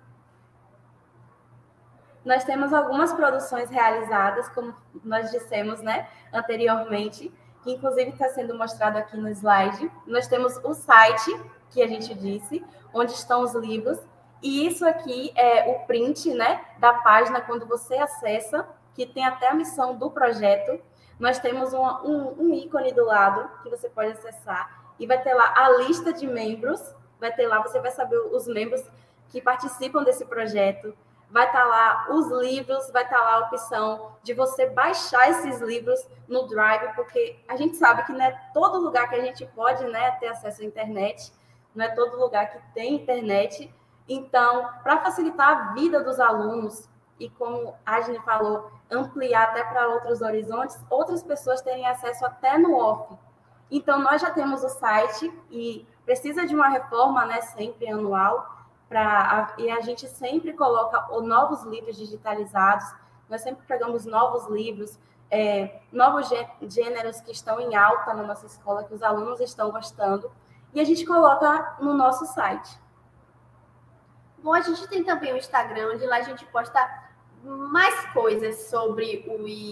Nós temos algumas produções realizadas, como nós dissemos, né, anteriormente, que inclusive está sendo mostrado aqui no slide. Nós temos o site, que a gente disse, onde estão os livros, e isso aqui é o print, né, da página quando você acessa, que tem até a missão do projeto. Nós temos um ícone do lado que você pode acessar, e vai ter lá a lista de membros, vai ter lá, você vai saber os membros que participam desse projeto, vai estar lá os livros, vai estar lá a opção de você baixar esses livros no Drive, porque a gente sabe que não é todo lugar que a gente pode, né, ter acesso à internet, não é todo lugar que tem internet. Então, para facilitar a vida dos alunos, e como a Agnes falou, ampliar até para outros horizontes, outras pessoas terem acesso até no off. Então, nós já temos o site e precisa de uma reforma, né, sempre anual, e a gente sempre coloca novos livros digitalizados, nós sempre pegamos novos livros, novos gêneros que estão em alta na nossa escola, que os alunos estão gostando, e a gente coloca no nosso site. Bom, a gente tem também o Instagram, onde lá a gente posta mais coisas sobre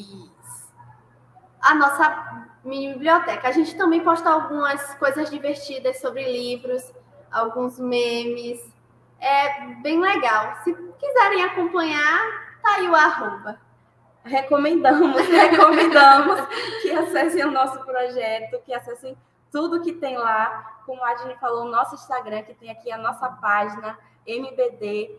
a nossa mini biblioteca. A gente também posta algumas coisas divertidas sobre livros, alguns memes. É bem legal. Se quiserem acompanhar, tá aí o @. Recomendamos que acessem o nosso projeto, que acessem tudo que tem lá. Como a Adine falou, o nosso Instagram, que tem aqui a nossa página, MBD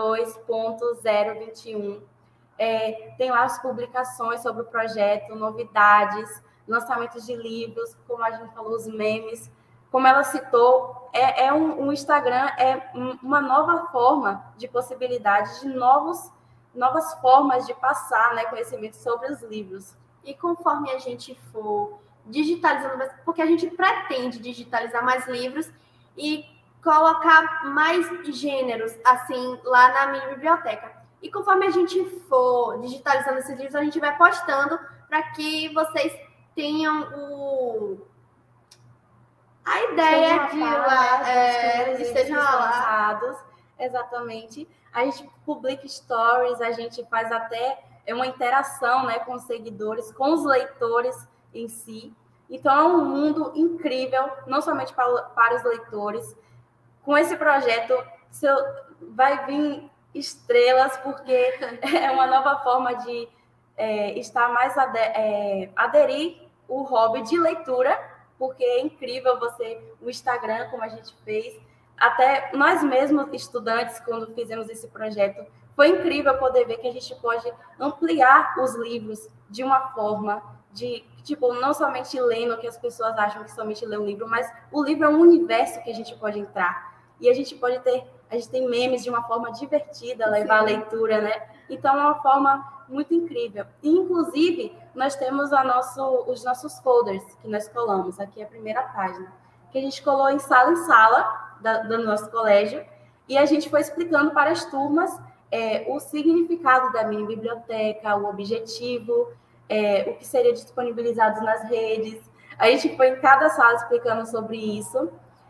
2.021. Tem lá as publicações sobre o projeto, novidades, lançamentos de livros, como a gente falou, os memes. Como ela citou, um Instagram é uma nova forma de possibilidade de novas formas de passar, né, conhecimento sobre os livros. E conforme a gente for digitalizando, porque a gente pretende digitalizar mais livros e colocar mais gêneros, assim, lá na minha biblioteca. E conforme a gente for digitalizando esses livros, a gente vai postando para que vocês tenham a ideia de estejam lançados. Exatamente. A gente publica stories, a gente faz até uma interação, né, com os seguidores, com os leitores em si. Então, é um mundo incrível, não somente para os leitores. Com esse projeto, vai vir estrelas, porque é uma nova forma de estar mais aderir o hobby de leitura, porque é incrível o Instagram, como a gente fez. Até nós mesmos, estudantes, quando fizemos esse projeto, foi incrível poder ver que a gente pode ampliar os livros de uma forma de, tipo, não somente lendo, que as pessoas acham que somente lê um livro, mas o livro é um universo que a gente pode entrar. E a gente tem memes de uma forma divertida, levar a leitura, né? Então, é uma forma muito incrível. E, inclusive, nós temos os nossos folders que nós colamos. Aqui é a primeira página. Que a gente colou em sala do nosso colégio. E a gente foi explicando para as turmas o significado da mini biblioteca, o objetivo, o que seria disponibilizado nas redes. A gente foi em cada sala explicando sobre isso.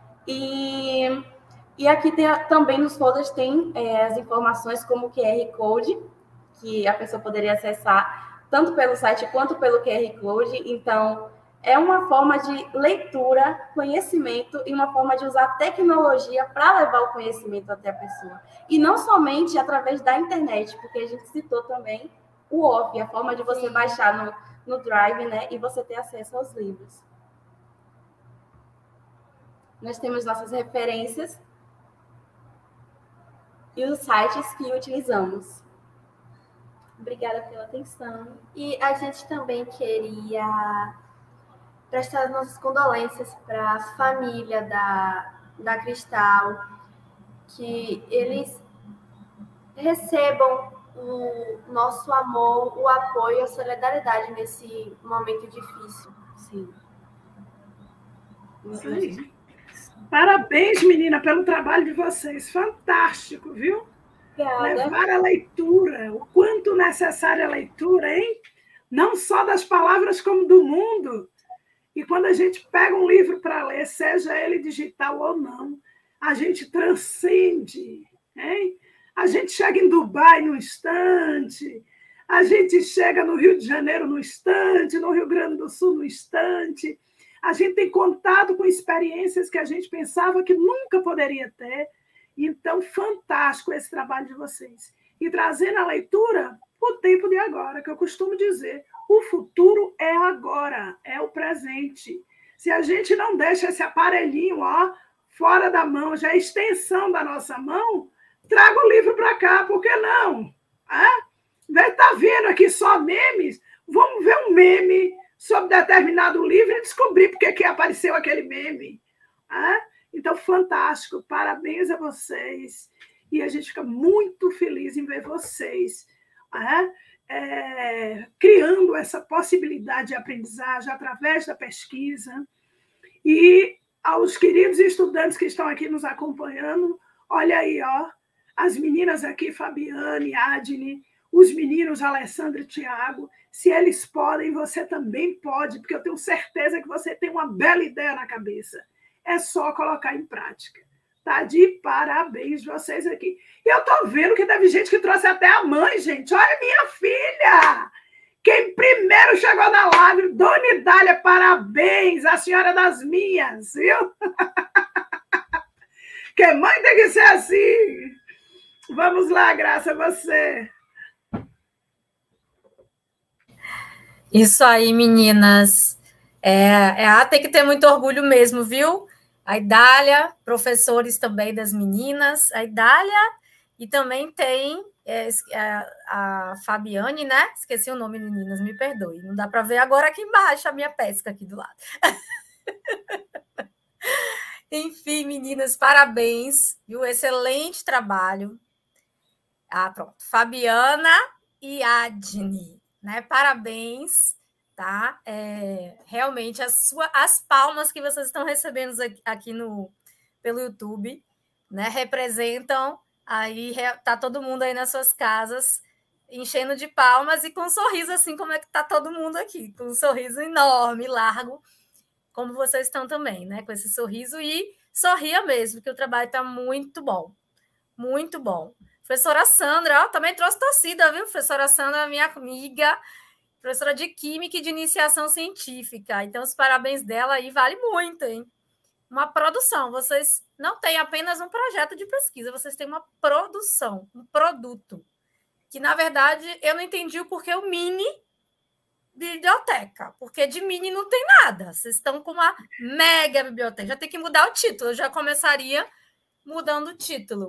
E aqui também nos folders tem as informações como o QR Code, que a pessoa poderia acessar tanto pelo site quanto pelo QR Code. Então, é uma forma de leitura, conhecimento e uma forma de usar tecnologia para levar o conhecimento até a pessoa. E não somente através da internet, porque a gente citou também o OFF, a forma de você baixar no Drive, né, e você ter acesso aos livros. Nós temos nossas referências e os sites que utilizamos. Obrigada pela atenção. E a gente também queria prestar as nossas condolências para a família da Cristal, que eles recebam o nosso amor, o apoio, a solidariedade nesse momento difícil. Sim. Isso aí. Parabéns, menina, pelo trabalho de vocês. Fantástico, viu? Obrigada. Levar a leitura, o quanto necessária a leitura, hein? Não só das palavras, como do mundo. E quando a gente pega um livro para ler, seja ele digital ou não, a gente transcende, hein? A gente chega em Dubai no instante, a gente chega no Rio de Janeiro no instante, no Rio Grande do Sul no instante. A gente tem contato com experiências que a gente pensava que nunca poderia ter. Então, fantástico esse trabalho de vocês. E trazendo a leitura o tempo de agora, que eu costumo dizer, o futuro é agora, é o presente. Se a gente não deixa esse aparelhinho fora da mão, já é a extensão da nossa mão, traga o livro para cá, por que não? Está vendo aqui só memes? Vamos ver um meme sobre determinado livro e descobrir porque que apareceu aquele meme. Então, fantástico, parabéns a vocês. E a gente fica muito feliz em ver vocês criando essa possibilidade de aprendizagem através da pesquisa. E aos queridos estudantes que estão aqui nos acompanhando, olha aí, as meninas aqui, Fabiane, Adne, os meninos, Alessandra e Tiago, se eles podem, você também pode, porque eu tenho certeza que você tem uma bela ideia na cabeça. É só colocar em prática. Tá de parabéns vocês aqui. E eu tô vendo que teve gente que trouxe até a mãe, gente. Olha, minha filha! Quem primeiro chegou na live, Dona Idália, parabéns, a senhora das minhas, viu? Que mãe tem que ser assim. Vamos lá, Graça, a você. Isso aí, meninas. Tem que ter muito orgulho mesmo, viu? A Idália, professores também das meninas, a Idália, e também tem a Fabiane, né? Esqueci o nome, meninas, me perdoe. Não dá para ver agora aqui embaixo a minha pesca aqui do lado. Enfim, meninas, parabéns, viu? Excelente trabalho. Pronto. Fabiana e Adne, né? Parabéns. Tá? Realmente as palmas que vocês estão recebendo aqui pelo YouTube, né, representam aí, tá todo mundo aí nas suas casas enchendo de palmas e com um sorriso assim como é que tá todo mundo aqui, com um sorriso enorme, largo, como vocês estão também, né, com esse sorriso, e sorria mesmo, que o trabalho tá muito bom, muito bom. Professora Sandra, também trouxe torcida, viu? Professora Sandra, minha amiga, professora de Química e de Iniciação Científica. Então, os parabéns dela aí vale muito, hein? Uma produção. Vocês não têm apenas um projeto de pesquisa, vocês têm uma produção, um produto. Que, na verdade, eu não entendi o porquê o mini biblioteca, porque de mini não tem nada. Vocês estão com uma mega biblioteca. Já tem que mudar o título. Eu já começaria mudando o título.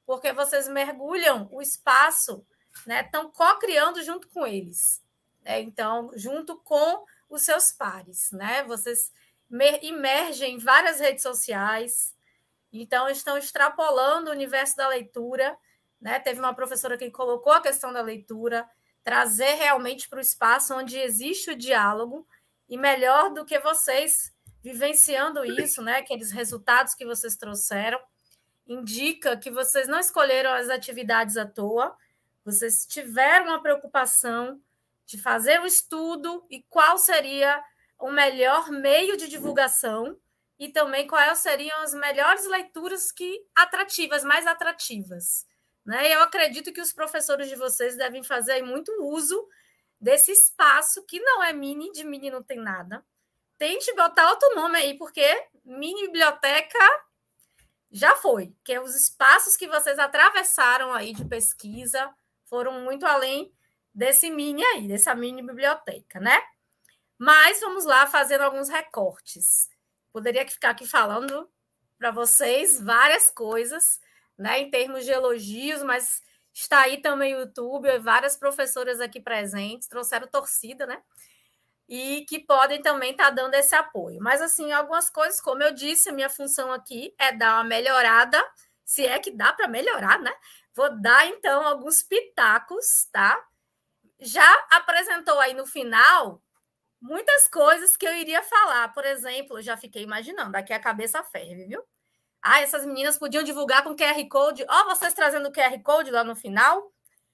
porque vocês mergulham o espaço, né? Estão co-criando junto com eles, né? Então, junto com os seus pares, né? Vocês imergem em várias redes sociais, então estão extrapolando o universo da leitura, né? Teve uma professora que colocou a questão da leitura, trazer realmente para o espaço onde existe o diálogo, e melhor do que vocês vivenciando isso, né? Aqueles resultados que vocês trouxeram, indica que vocês não escolheram as atividades à toa, vocês tiveram uma preocupação de fazer o estudo e qual seria o melhor meio de divulgação e também quais seriam as melhores leituras mais atrativas. Né? Eu acredito que os professores de vocês devem fazer muito uso desse espaço, que não é mini, de mini não tem nada. Tente botar outro nome aí, porque mini biblioteca já foi, que os espaços que vocês atravessaram aí de pesquisa foram muito além desse mini aí, dessa mini biblioteca, né? Mas vamos lá fazendo alguns recortes. Poderia ficar aqui falando para vocês várias coisas, né, em termos de elogios, mas está aí também o YouTube, várias professoras aqui presentes, trouxeram torcida, né? E que podem também estar dando esse apoio. Mas, assim, algumas coisas, como eu disse, a minha função aqui é dar uma melhorada, se é que dá para melhorar, né? Vou dar, então, alguns pitacos, tá? Já apresentou aí no final muitas coisas que eu iria falar. Por exemplo, eu já fiquei imaginando, aqui a cabeça ferve, viu? Ah, essas meninas podiam divulgar com QR Code. Ó, vocês trazendo o QR Code lá no final.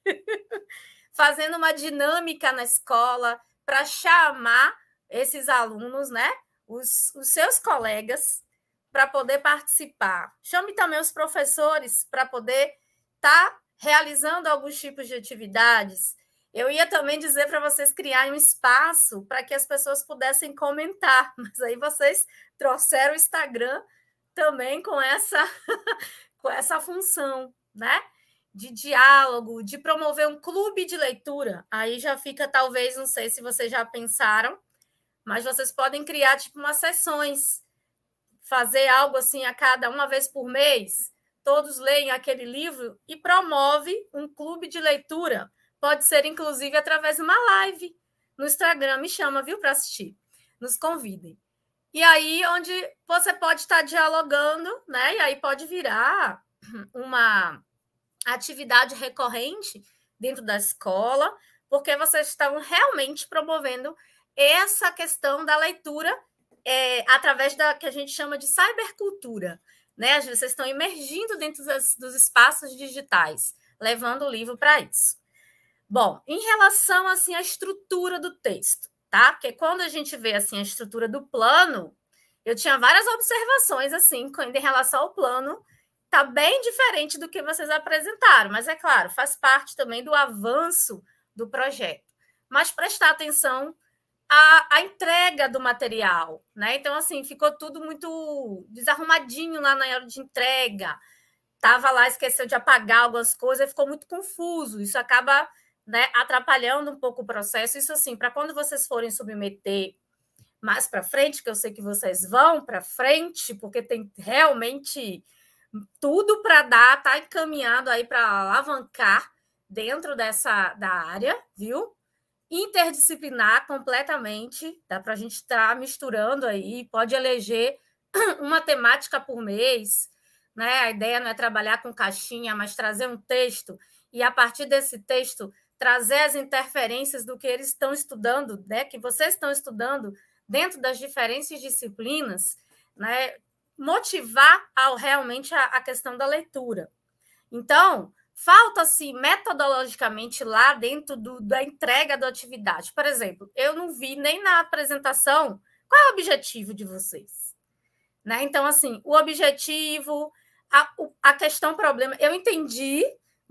Fazendo uma dinâmica na escola para chamar esses alunos, né? Os seus colegas, para poder participar. Chame também os professores para poder estar realizando alguns tipos de atividades. Eu ia também dizer para vocês criarem um espaço para que as pessoas pudessem comentar, mas aí vocês trouxeram o Instagram também com essa função, né? De diálogo, de promover um clube de leitura. Aí já fica, talvez, não sei se vocês já pensaram, mas vocês podem criar tipo umas sessões, fazer algo assim a cada uma vez por mês, todos leem aquele livro e promove um clube de leitura. Pode ser, inclusive, através de uma live no Instagram. Me chama, viu, para assistir. Nos convidem. E aí, onde você pode estar dialogando, né? E aí pode virar uma atividade recorrente dentro da escola, porque vocês estão realmente promovendo essa questão da leitura através da que a gente chama de cybercultura, né? Vocês estão emergindo dentro dos espaços digitais, levando o livro para isso. Bom, em relação assim à estrutura do texto, tá? Porque quando a gente vê assim a estrutura do plano, eu tinha várias observações assim em relação ao plano. Está bem diferente do que vocês apresentaram, mas é claro, faz parte também do avanço do projeto. Mas prestar atenção à entrega do material, né? Então, assim, ficou tudo muito desarrumadinho lá na hora de entrega. Estava lá, esqueceu de apagar algumas coisas, ficou muito confuso. Isso acaba, né, atrapalhando um pouco o processo. Isso, assim, para quando vocês forem submeter mais para frente, que eu sei que vocês vão para frente, porque tem realmente tudo para dar, tá encaminhado aí para alavancar dentro da área, viu? Interdisciplinar completamente, dá para a gente estar misturando aí, pode eleger uma temática por mês, né? A ideia não é trabalhar com caixinha, mas trazer um texto e, a partir desse texto, trazer as interferências do que eles estão estudando, né? Que vocês estão estudando dentro das diferentes disciplinas, né? Motivar realmente a questão da leitura. Então, falta-se metodologicamente lá dentro da entrega da atividade. Por exemplo, eu não vi nem na apresentação qual é o objetivo de vocês. Né? Então, assim, o objetivo, a questão problema, eu entendi,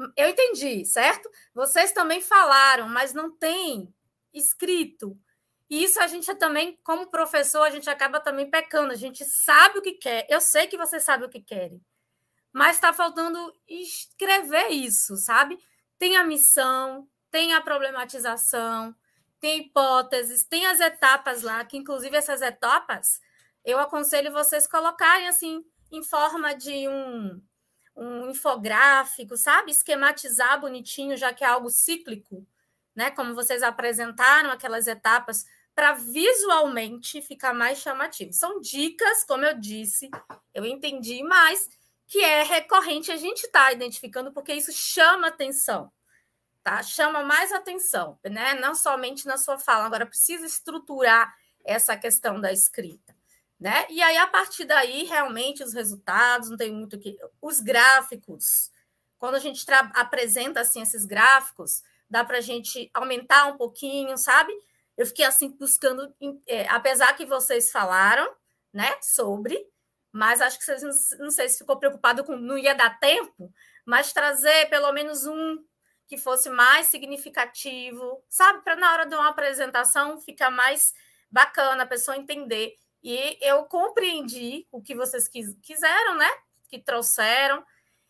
certo? Vocês também falaram, mas não tem escrito. E isso a gente também, como professor, a gente acaba também pecando. A gente sabe o que quer. Eu sei que vocês sabem o que querem. Mas está faltando escrever isso, sabe? Tem a missão, tem a problematização, tem hipóteses, tem as etapas lá, que inclusive essas etapas, eu aconselho vocês colocarem assim, em forma de um infográfico, sabe? Esquematizar bonitinho, já que é algo cíclico, né? Como vocês apresentaram aquelas etapas, para visualmente ficar mais chamativo. São dicas, como eu disse, eu entendi, mas que é recorrente a gente está identificando, porque isso chama atenção, tá? Chama mais atenção, né? Não somente na sua fala, agora precisa estruturar essa questão da escrita, né? E aí, a partir daí, realmente, os resultados, não tem muito que... Os gráficos, quando a gente apresenta, assim, esses gráficos, dá para a gente aumentar um pouquinho, sabe? Eu fiquei, assim, buscando... apesar que vocês falaram, né, sobre... Mas acho que vocês não sei se ficou preocupado com não ia dar tempo, mas trazer pelo menos um que fosse mais significativo, sabe? Para na hora de uma apresentação ficar mais bacana, a pessoa entender. E eu compreendi o que vocês quiseram, né? Que trouxeram.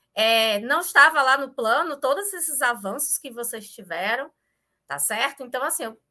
Não estava lá no plano todos esses avanços que vocês tiveram, tá certo? Então, assim, eu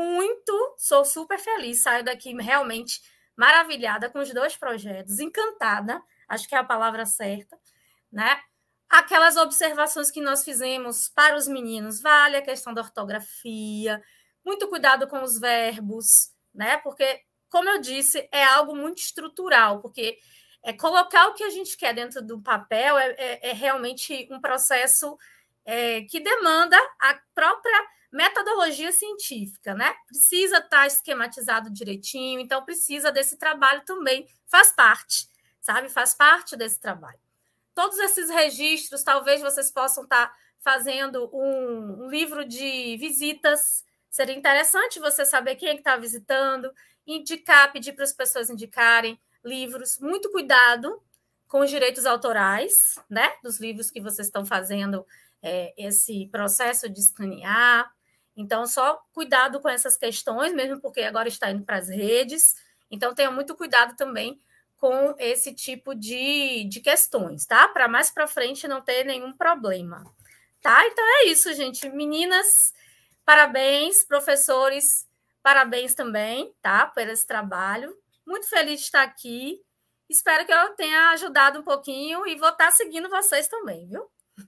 sou super feliz, saio daqui realmente maravilhada com os 2 projetos, encantada, acho que é a palavra certa, né? Aquelas observações que nós fizemos para os meninos, vale a questão da ortografia, muito cuidado com os verbos, né? Porque, como eu disse, é algo muito estrutural, porque colocar o que a gente quer dentro do papel é realmente um processo que demanda a própria metodologia científica, né? Precisa estar esquematizado direitinho, então precisa desse trabalho também, faz parte, sabe? Faz parte desse trabalho. Todos esses registros, talvez vocês possam estar fazendo um livro de visitas, seria interessante você saber quem é que está visitando, pedir para as pessoas indicarem livros, muito cuidado com os direitos autorais, né? Dos livros que vocês estão fazendo esse processo de escanear. Então, só cuidado com essas questões, mesmo porque agora está indo para as redes. Então, tenha muito cuidado também com esse tipo de questões, tá? Para mais para frente não ter nenhum problema, tá? Então, é isso, gente. Meninas, parabéns. Professores, parabéns também, tá? Por esse trabalho. Muito feliz de estar aqui. Espero que eu tenha ajudado um pouquinho e vou estar seguindo vocês também, viu?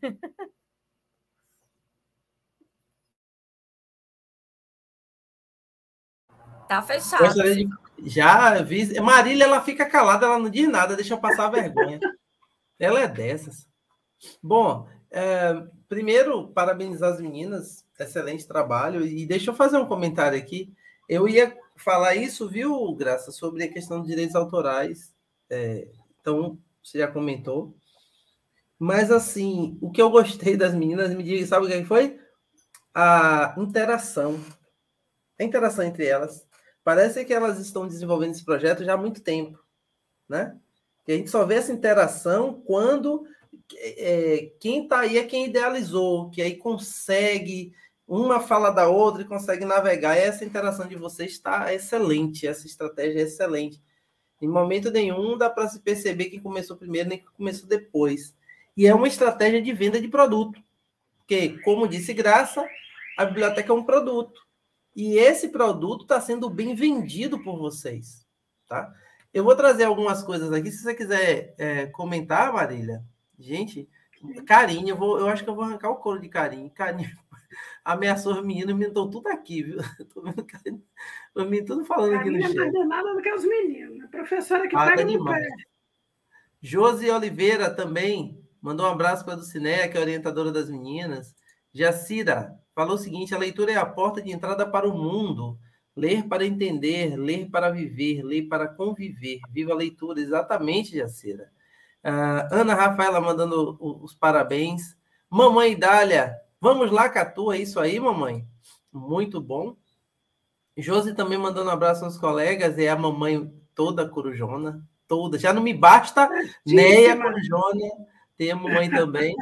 Tá fechado. Gostaria de... Já vi. Marília, ela fica calada, ela não diz nada, deixa eu passar vergonha. Ela é dessas. Bom, primeiro, parabenizar as meninas, excelente trabalho. E deixa eu fazer um comentário aqui. Eu ia falar isso, viu, Graça, sobre a questão de direitos autorais. Então, você já comentou. Mas, assim, o que eu gostei das meninas, me diga, sabe o que foi? A interação. A interação entre elas. Parece que elas estão desenvolvendo esse projeto já há muito tempo, né? E a gente só vê essa interação quando quem está aí é quem idealizou, que aí consegue, uma fala da outra e consegue navegar. E essa interação de vocês está excelente, essa estratégia é excelente. Em momento nenhum dá para se perceber quem começou primeiro nem quem começou depois. E é uma estratégia de venda de produto. Porque, como disse Graça, a biblioteca é um produto. E esse produto está sendo bem vendido por vocês, tá? Eu vou trazer algumas coisas aqui, se você quiser comentar, Marília. Gente, Carinho, eu acho que eu vou arrancar o couro de Carinho. Carinho ameaçou os meninos estão tudo aqui, viu? Estou vendo Carinho, os meninos tudo falando aqui no chat. Carinho não é nada do que os meninos. A professora que pega no pé. Josi Oliveira também mandou um abraço para a Dulcinea, que é orientadora das meninas. Jacira falou o seguinte: a leitura é a porta de entrada para o mundo. Ler para entender, ler para viver, ler para conviver. Viva a leitura, exatamente, Jacira. Ana Rafaela mandando os parabéns. Mamãe Dália, vamos lá, Catu, é isso aí, mamãe? Muito bom. Josi também mandando um abraço aos colegas, é a mamãe toda corujona, toda. Já não me basta, Neia corujona, tem a mamãe também.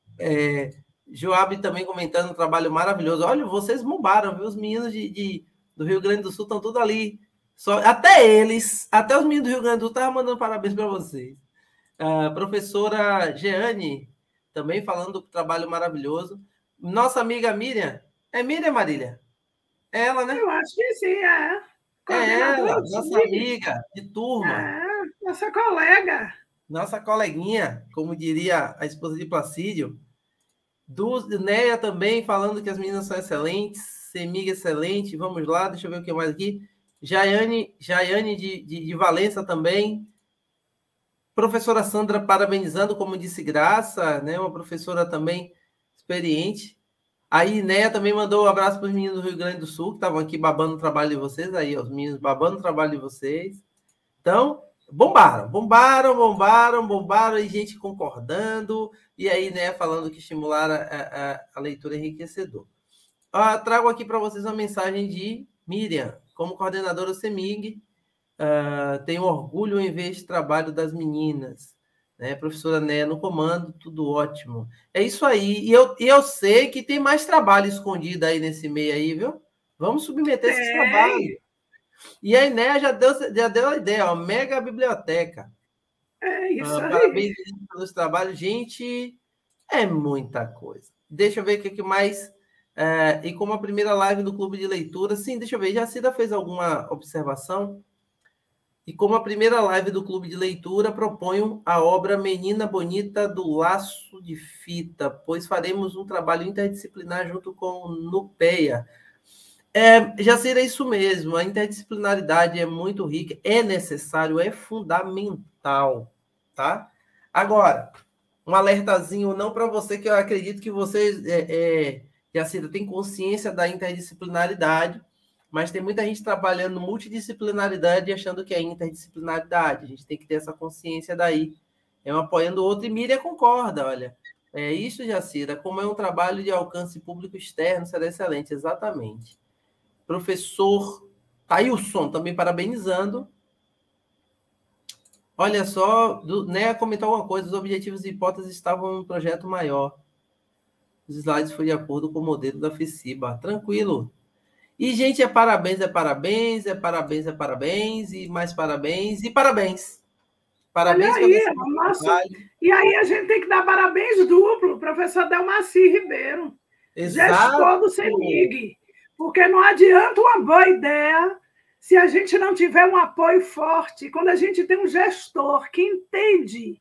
Joab também comentando um trabalho maravilhoso. Olha, vocês bombaram, viu? Os meninos do Rio Grande do Sul estão tudo ali. Até os meninos do Rio Grande do Sul estavam mandando parabéns para vocês. A professora Jeane também falando do trabalho maravilhoso. Nossa amiga Miriam. É Miriam, Marília? É ela, né? Eu acho que sim, é ela, nossa amiga de turma. Nossa colega. nossa coleguinha, como diria a esposa de Placídio, Néia também, falando que as meninas são excelentes, Semig excelente, vamos lá, deixa eu ver o que mais aqui. Jaiane de Valença também. Professora Sandra parabenizando, como disse Graça, né? Uma professora também experiente. Aí, Néia também mandou um abraço para os meninos do Rio Grande do Sul, que estavam aqui babando o trabalho de vocês. Aí, ó, os meninos babando o trabalho de vocês. Então, bombaram, e gente concordando. E aí, né, falando que estimular a leitura enriquecedora. Trago aqui para vocês uma mensagem de Miriam, como coordenadora CEMIG. Tenho orgulho em ver esse trabalho das meninas, né? Professora Néia no comando, tudo ótimo. É isso aí. E eu sei que tem mais trabalho escondido aí nesse meio aí, viu? Vamos submeter esses trabalhos. E a Néia já deu a ideia, ó, mega biblioteca. É isso aí. Parabéns pelos trabalhos. Gente, é muita coisa. Deixa eu ver o que mais... e como a primeira live do Clube de Leitura... Sim, deixa eu ver. Jacida fez alguma observação? E como a primeira live do Clube de Leitura, proponho a obra Menina Bonita do Laço de Fita, pois faremos um trabalho interdisciplinar junto com o NUPEA. Jacira, é isso mesmo. A interdisciplinaridade é muito rica, é necessário, é fundamental, tá? Agora, um alertazinho não para você, que eu acredito que você, Jacira, tem consciência da interdisciplinaridade, mas tem muita gente trabalhando multidisciplinaridade e achando que é interdisciplinaridade. A gente tem que ter essa consciência daí. É um apoiando o outro, e Miriam concorda, olha. É isso, Jacira, como é um trabalho de alcance público externo, será excelente, exatamente. Professor Tailson, também parabenizando. Olha só, Néia comentou alguma coisa, os objetivos e hipóteses estavam em um projeto maior. Os slides foram de acordo com o modelo da FECIBA. Tranquilo. E, gente, parabéns, e mais parabéns, e parabéns. Parabéns pelo trabalho. E aí a gente tem que dar parabéns duplo, professor Delmaci Ribeiro, gestor do CEMIG, porque não adianta uma boa ideia se a gente não tiver um apoio forte. Quando a gente tem um gestor que entende,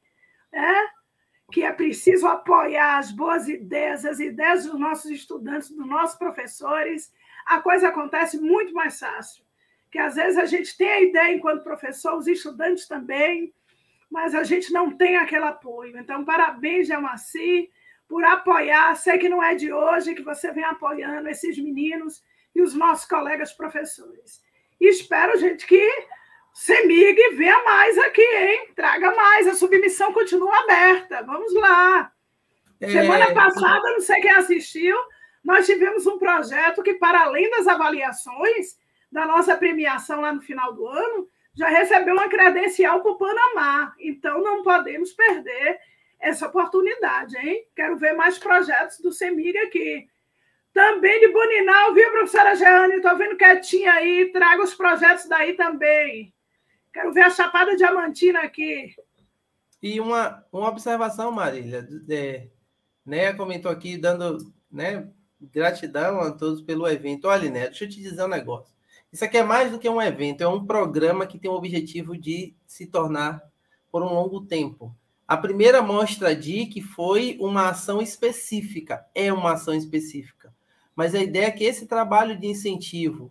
que é preciso apoiar as boas ideias, as ideias dos nossos estudantes, dos nossos professores, a coisa acontece muito mais fácil. Que às vezes a gente tem a ideia enquanto professor, os estudantes também, mas a gente não tem aquele apoio. Então, parabéns, Delmaci, por apoiar. Sei que não é de hoje que você vem apoiando esses meninos e os nossos colegas professores. E espero, gente, que CEMIG venha mais aqui, hein? Traga mais, a submissão continua aberta. Vamos lá. Semana passada, não sei quem assistiu, nós tivemos um projeto que, para além das avaliações da nossa premiação lá no final do ano, já recebeu uma credencial para o Panamá. Então, não podemos perder essa oportunidade, hein? Quero ver mais projetos do CEMIG aqui. Também de Boninal, viu, professora Jeane? Estou vendo quietinha aí. Traga os projetos daí também. Quero ver a Chapada Diamantina aqui. E uma observação, Marília. Néia comentou aqui, dando gratidão a todos pelo evento. Olha, Néia, deixa eu te dizer um negócio. Isso aqui é mais do que um evento, é um programa que tem o objetivo de se tornar por um longo tempo. A primeira mostra DIC foi uma ação específica, é uma ação específica. Mas a ideia é que esse trabalho de incentivo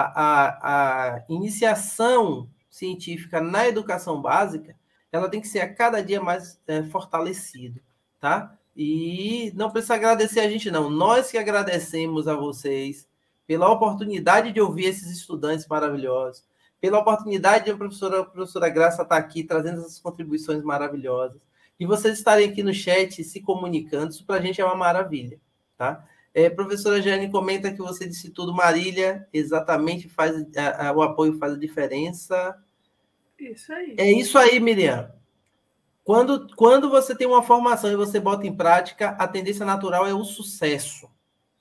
à iniciação científica na educação básica, ela tem que ser a cada dia mais fortalecido, tá? E não precisa agradecer a gente, não. Nós que agradecemos a vocês pela oportunidade de ouvir esses estudantes maravilhosos, pela oportunidade de a professora Graça estar aqui trazendo essas contribuições maravilhosas, e vocês estarem aqui no chat se comunicando, isso para a gente é uma maravilha, tá? Professora Jane comenta que você disse tudo, Marília, exatamente, o apoio faz a diferença. Isso aí. É isso aí, Miriam. Quando você tem uma formação e você bota em prática, a tendência natural é o sucesso.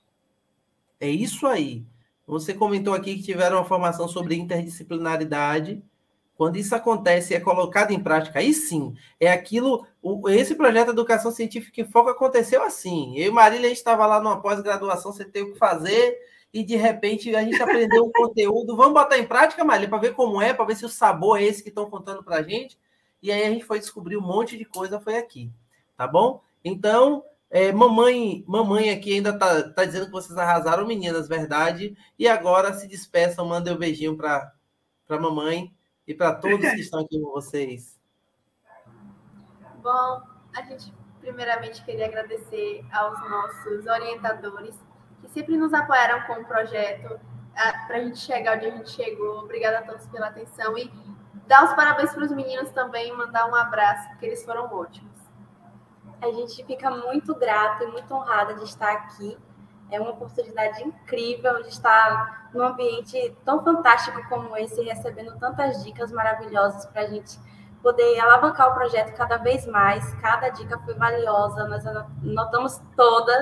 É isso aí. Você comentou aqui que tiveram uma formação sobre interdisciplinaridade. Quando isso acontece e é colocado em prática, aí sim, é aquilo... Esse projeto de Educação Científica em Foco aconteceu assim. Eu e Marília, a gente estava lá numa pós-graduação, você tem o que fazer, e de repente a gente aprendeu um conteúdo. Vamos botar em prática, Marília, para ver como é, para ver se o sabor é esse que estão contando para a gente. e aí a gente foi descobrir um monte de coisa, foi aqui, tá bom? Então, mamãe aqui ainda tá dizendo que vocês arrasaram, meninas, verdade? E agora se despeçam, mandem um beijinho para mamãe e para todos que estão aqui com vocês. Bom, a gente primeiramente queria agradecer aos nossos orientadores que sempre nos apoiaram com o projeto para a gente chegar onde a gente chegou. Obrigada a todos pela atenção e dar os parabéns para os meninos também, mandar um abraço, porque eles foram ótimos. A gente fica muito grata e muito honrada de estar aqui. É uma oportunidade incrível de estar num ambiente tão fantástico como esse, recebendo tantas dicas maravilhosas para a gente poder alavancar o projeto cada vez mais. Cada dica foi valiosa, nós anotamos todas,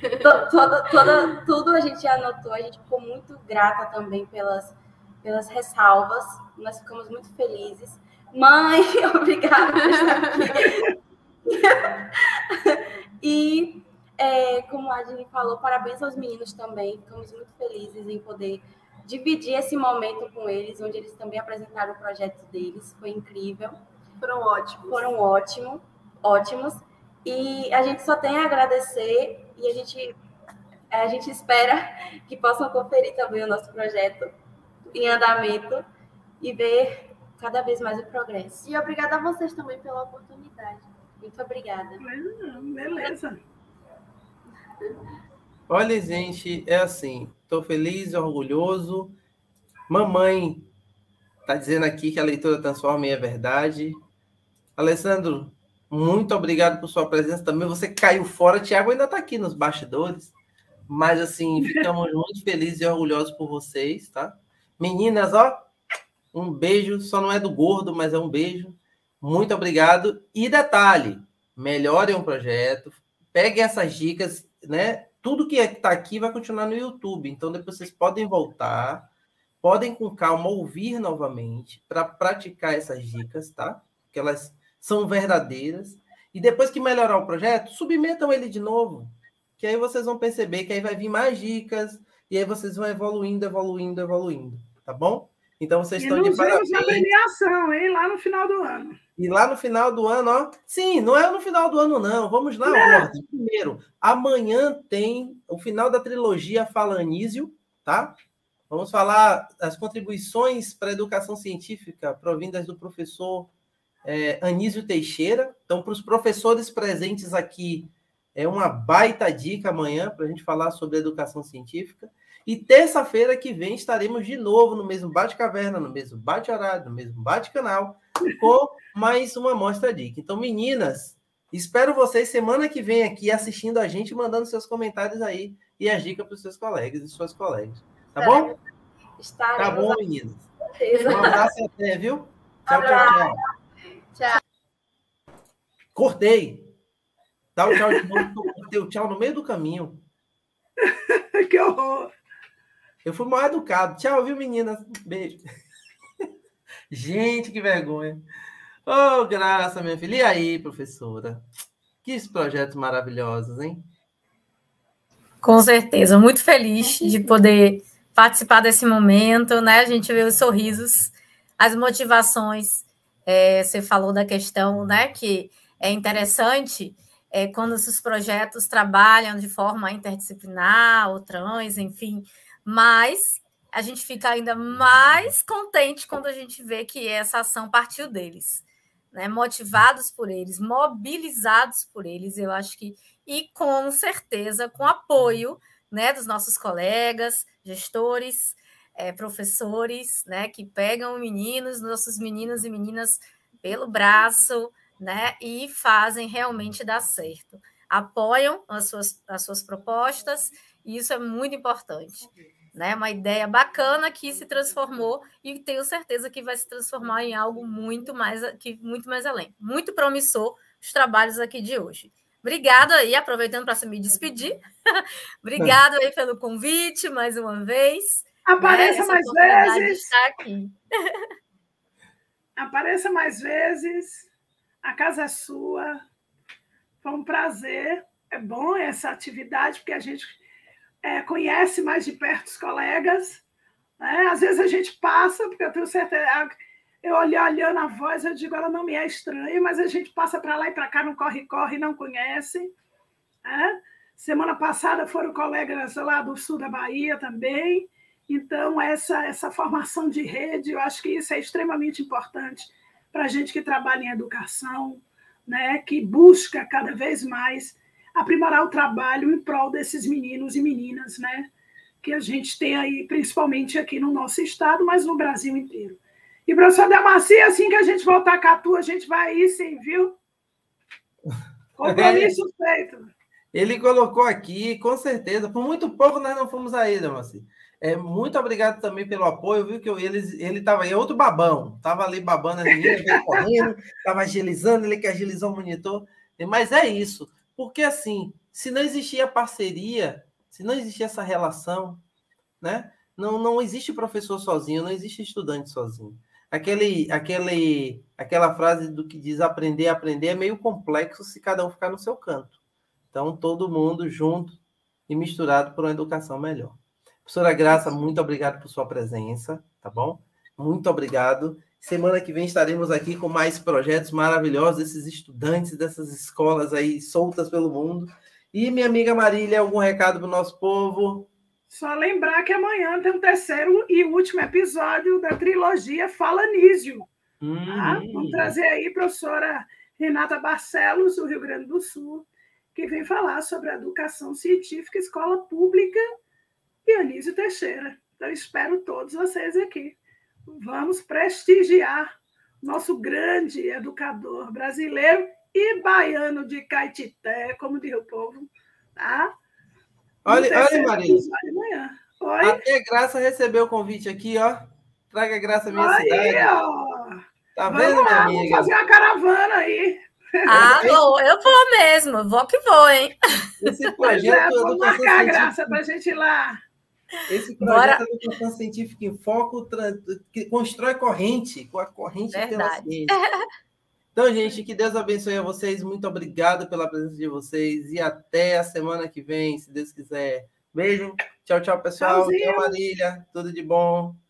tudo a gente anotou. A gente ficou muito grata também pelas ressalvas, nós ficamos muito felizes. Mãe, obrigada por estar aqui. E, como a Adine falou, parabéns aos meninos também. Ficamos muito felizes em poder dividir esse momento com eles, onde eles também apresentaram o projeto deles. Foi incrível. Foram ótimos. Foram ótimos. E a gente só tem a agradecer e a gente espera que possam conferir também o nosso projeto em andamento e ver cada vez mais o progresso. E obrigada a vocês também pela oportunidade. Muito obrigada. Beleza. Olha, gente, é assim, estou feliz, orgulhoso. Mamãe está dizendo aqui que a leitura transforma e é verdade. Alessandro, muito obrigado por sua presença também. Você caiu fora, Tiago ainda está aqui nos bastidores. Mas, assim, ficamos muito felizes e orgulhosos por vocês, tá? Meninas, ó, um beijo. Só não é do gordo, mas é um beijo. Muito obrigado. E detalhe, melhorem o projeto, peguem essas dicas, né? Tudo que está aqui vai continuar no YouTube. Então, depois vocês podem voltar, podem com calma ouvir novamente para praticar essas dicas, tá? Porque elas são verdadeiras. E depois que melhorar o projeto, submetam ele de novo, que aí vocês vão perceber que aí vai vir mais dicas e aí vocês vão evoluindo, tá bom? Então, vocês estão de parabéns. E nos vemos na premiação, hein? Lá no final do ano. E lá no final do ano, ó. Sim, não é no final do ano, não. Vamos na ordem. Primeiro, amanhã tem o final da trilogia Fala Anísio, tá? Vamos falar as contribuições para a educação científica provindas do professor Anísio Teixeira. Então, para os professores presentes aqui, é uma baita dica amanhã para a gente falar sobre educação científica. E terça-feira que vem estaremos de novo no mesmo bate-caverna, no mesmo bate-horário, no mesmo bate-canal, com mais uma Mostra Dica. Então, meninas, espero vocês semana que vem aqui assistindo a gente, mandando seus comentários aí e as dicas para os seus colegas e suas colegas. Tá bom? Tá bom, meninas. Um abraço e até, viu? Tchau, tchau, tchau. Tchau. Cortei. Dá o tchau de novo, que eu cortei o tchau no meio do caminho. Que horror. Eu fui mal educado. Tchau, viu, meninas? Beijo. Gente, que vergonha. Ô, graça, minha filha. E aí, professora? Que projetos maravilhosos, hein? Com certeza. Muito feliz de poder participar desse momento, né? A gente vê os sorrisos, as motivações. Você falou da questão, né? Que é interessante quando esses projetos trabalham de forma interdisciplinar, ou trans, enfim, mas a gente fica ainda mais contente quando a gente vê que essa ação partiu deles, né? Motivados por eles, mobilizados por eles, eu acho que, e com certeza com apoio, né, dos nossos colegas, gestores, professores, né, que pegam meninos, nossos meninos e meninas pelo braço, né, e fazem realmente dar certo. Apoiam as suas propostas, e isso é muito importante. Né? Uma ideia bacana que se transformou e tenho certeza que vai se transformar em algo muito mais além. Muito promissor os trabalhos aqui de hoje. Obrigada aí, aproveitando para me despedir. Obrigada aí pelo convite mais uma vez. Apareça mais vezes. Estar aqui. Apareça mais vezes. A casa é sua. Foi um prazer. É bom essa atividade, porque a gente conhece mais de perto os colegas, né? Às vezes a gente passa, porque eu tenho certeza, eu olhando a voz, eu digo, ela não me é estranha, mas a gente passa para lá e para cá, não corre, não conhece. Semana passada foram colegas lá do sul da Bahia também. Então, essa formação de rede, eu acho que isso é extremamente importante para a gente que trabalha em educação, né, que busca cada vez mais aprimorar o trabalho em prol desses meninos e meninas, né, que a gente tem aí, principalmente aqui no nosso estado, mas no Brasil inteiro. E, professor Demarci, assim que a gente voltar a Catu, a gente vai ir sim, viu? Compromisso feito. Ele colocou aqui, com certeza. Por muito pouco nós não fomos aí, Demarci. Muito obrigado também pelo apoio, viu? Que ele estava aí, outro babão. Estava ali babando as meninas, veio correndo, estava agilizando, ele que agilizou o monitor. Mas é isso. Porque, assim, se não existia parceria, se não existia essa relação, né? Não existe professor sozinho, não existe estudante sozinho. Aquela frase do que diz aprender é meio complexo se cada um ficar no seu canto. Então, todo mundo junto e misturado por uma educação melhor. Professora Graça, muito obrigado por sua presença, tá bom? Muito obrigado. Semana que vem estaremos aqui com mais projetos maravilhosos desses estudantes, dessas escolas aí soltas pelo mundo. E minha amiga Marília, algum recado para o nosso povo? Só lembrar que amanhã tem o terceiro e último episódio da trilogia Fala Nísio. Vamos trazer aí a professora Renata Barcelos, do Rio Grande do Sul, que vem falar sobre a educação científica, escola pública e Anísio Teixeira. Então, espero todos vocês aqui. Vamos prestigiar nosso grande educador brasileiro e baiano de Caetité, como diz o povo, tá? Olha, Marília. Oi? Até Graça recebeu o convite aqui, ó. Traga Graça à minha cidade. Ó. Tá vendo, minha amiga? Vamos fazer uma caravana aí. Eu vou mesmo, vou que vou, hein? Esse projeto vamos marcar a Graça para a gente ir lá. Esse projeto de educação científica em foco que constrói corrente, com a corrente pela ciência. Então, gente, que Deus abençoe a vocês. Muito obrigado pela presença de vocês e até a semana que vem, se Deus quiser. Beijo. Tchau, tchau, pessoal. Tchau, Marília. Tudo de bom.